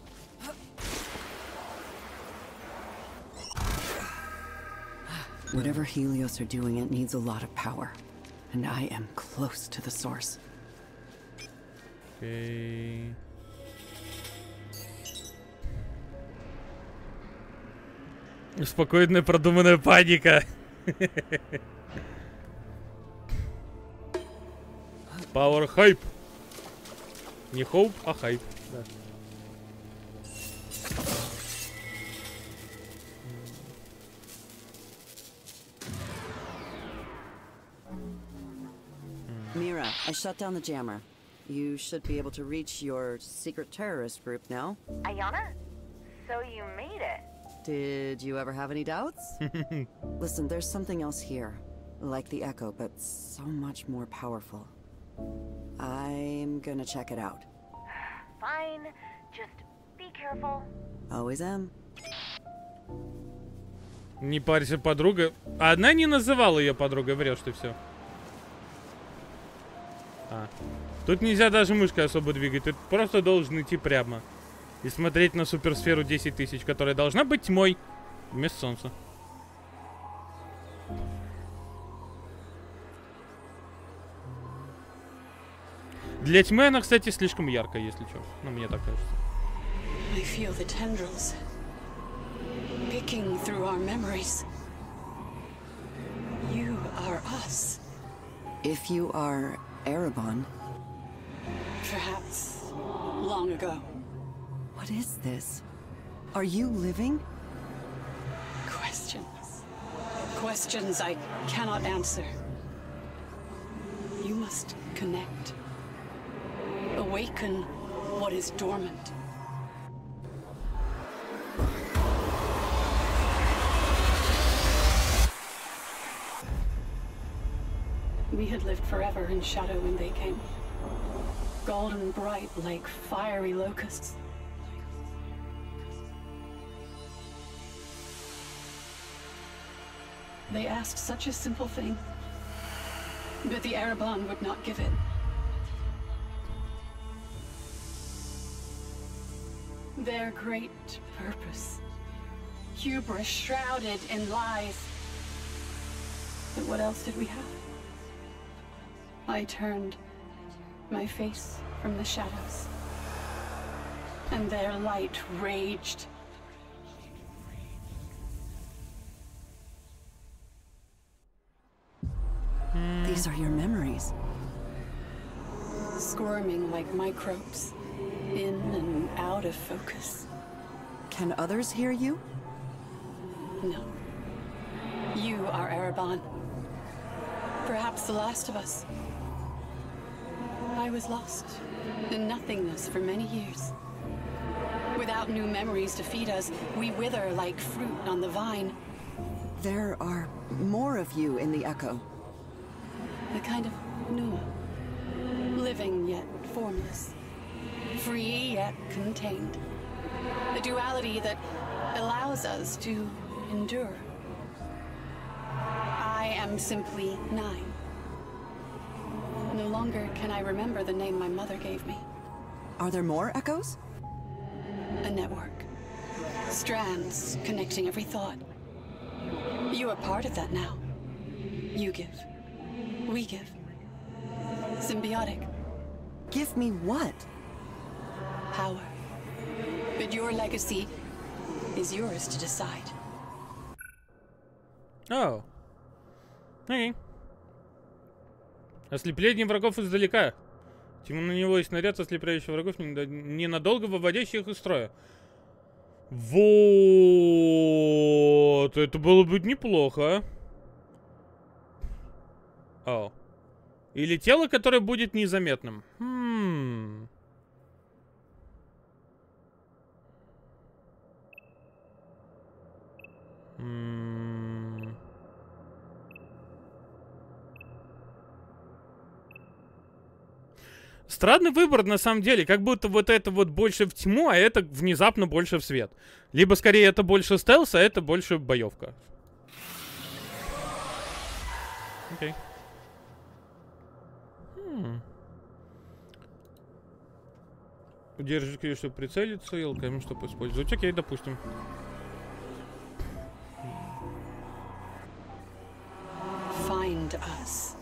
S3: Whatever Helios are doing, it needs a lot of power. And I am close to the source.
S1: Окей. Спокойная продуманная паника. Power хайп. Не хоуп, а хайп. Да.
S3: Mira, I shut down the jammer. You should be able to reach your secret terrorist group now.
S8: Ayana? So you made it.
S3: Did you ever have any doubts? Listen, there's something else here. Like the Echo, but so much more powerful. I'm gonna check it out.
S8: Fine. Just be careful.
S3: Always am.
S1: Не парься, подруга. Она не называла ее подругой, врешь ты все. А. Тут нельзя даже мышкой особо двигать. Ты просто должен идти прямо. И смотреть на суперсферу 10 тысяч, которая должна быть тьмой. Вместо солнца. Для тьмы она, кстати, слишком яркая, если что. Ну, мне так кажется.
S9: I feel the tendrils picking through our memories. You are us.
S3: If you are Erebon.
S9: Perhaps long ago.
S3: What is this? Are you living?
S9: Questions. Questions I cannot answer. You must connect. Awaken what is dormant. We had lived forever in shadow when they came. Golden bright like fiery locusts. They asked such a simple thing, but the Erebon would not give it. Their great purpose, hubris shrouded in lies, But what else did we have? I turned my face from the shadows, and their light raged.
S3: These are your memories.
S9: Squirming like microbes, in and out of focus.
S3: Can others hear you?
S9: No. You are Ereban. Perhaps the last of us. I was lost in nothingness for many years. Without new memories to feed us, we wither like fruit on the vine.
S3: There are more of you in the Echo.
S9: A kind of Numa. Living yet formless. Free yet contained. A duality that allows us to endure. I am simply 9. No longer can I remember the name my mother gave me.
S3: Are there more Echoes?
S9: A network. Strands connecting every thought. You are part of that now. You give. We give. Symbiotic.
S3: Give me what?
S9: Power. But your legacy is yours to decide.
S1: О. Окей. Ослепление врагов издалека. Тему на него и снаряд, ослепляющий врагов, ненадолго выводящий их из строя. Вот. Это было бы неплохо. О. Или тело, которое будет незаметным. Странный выбор, на самом деле. Как будто вот это вот больше в тьму, а это внезапно больше в свет. Либо, скорее, это больше стелс, а это больше боевка. Окей. Удерживай клавишу, чтобы прицелиться, и ЛКМ, чтобы использовать. Окей, допустим.
S9: Find us.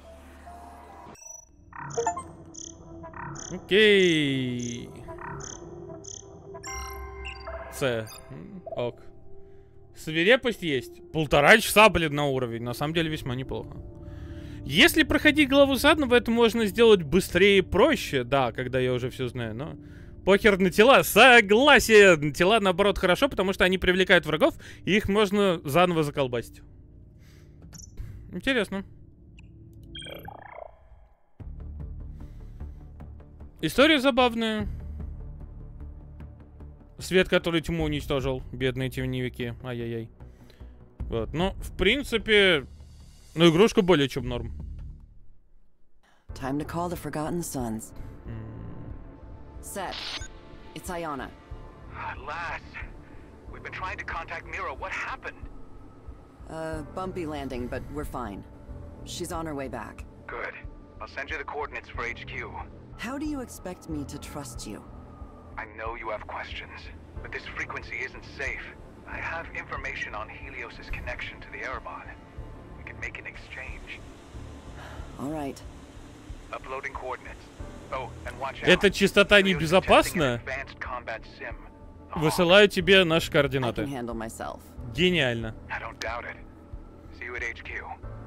S1: Окей. С. Ок. Свирепость есть. 1,5 часа, блин, на уровень. На самом деле весьма неплохо. Если проходить главу заново, это можно сделать быстрее и проще. Да, когда я уже все знаю, но... Похер на тела. Согласен! Тела, наоборот, хорошо, потому что они привлекают врагов, и их можно заново заколбасить. Интересно. История забавная. Свет, который тьму уничтожил. Бедные теневики. Ай-яй-яй. Вот, ну, в принципе... Ну, игрушка более чем норм.
S3: Time to call the Forgotten Sons. Set. It's Ayana.
S10: Lass, we've been trying to contact Mira. What happened?
S3: Bumpy landing, but we're fine. She's on her way back.
S10: Good. I'll send you the coordinates for HQ.
S3: How do you expect me to trust you?
S10: I know you have questions, but this frequency isn't safe. I have information on Helios's connection to the Ereban. We can make an exchange.
S3: All right.
S10: Uploading coordinates. Oh, and watch out.
S1: Эта частота небезопасна. Высылаю тебе наши координаты. Гениально.
S10: I don't doubt it. See you at HQ.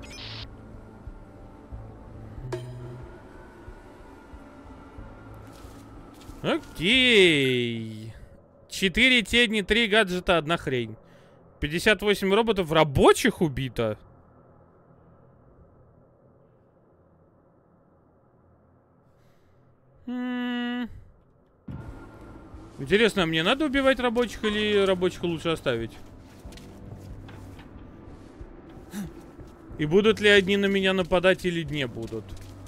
S1: Окей. 4 тени, 3 гаджета, 1 хрень. 58 роботов рабочих убито. Интересно, а мне надо убивать рабочих или рабочих лучше оставить? И будут ли одни на меня нападать или не будут?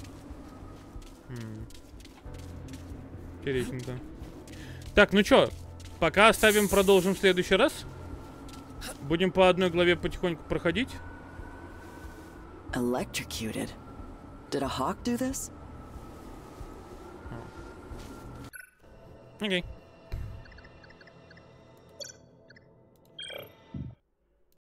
S1: Интересненько. Так, ну чё, пока оставим, продолжим в следующий раз. Будем по одной главе потихоньку проходить.
S3: Electrocuted. Did a hawk do this?
S1: Окей.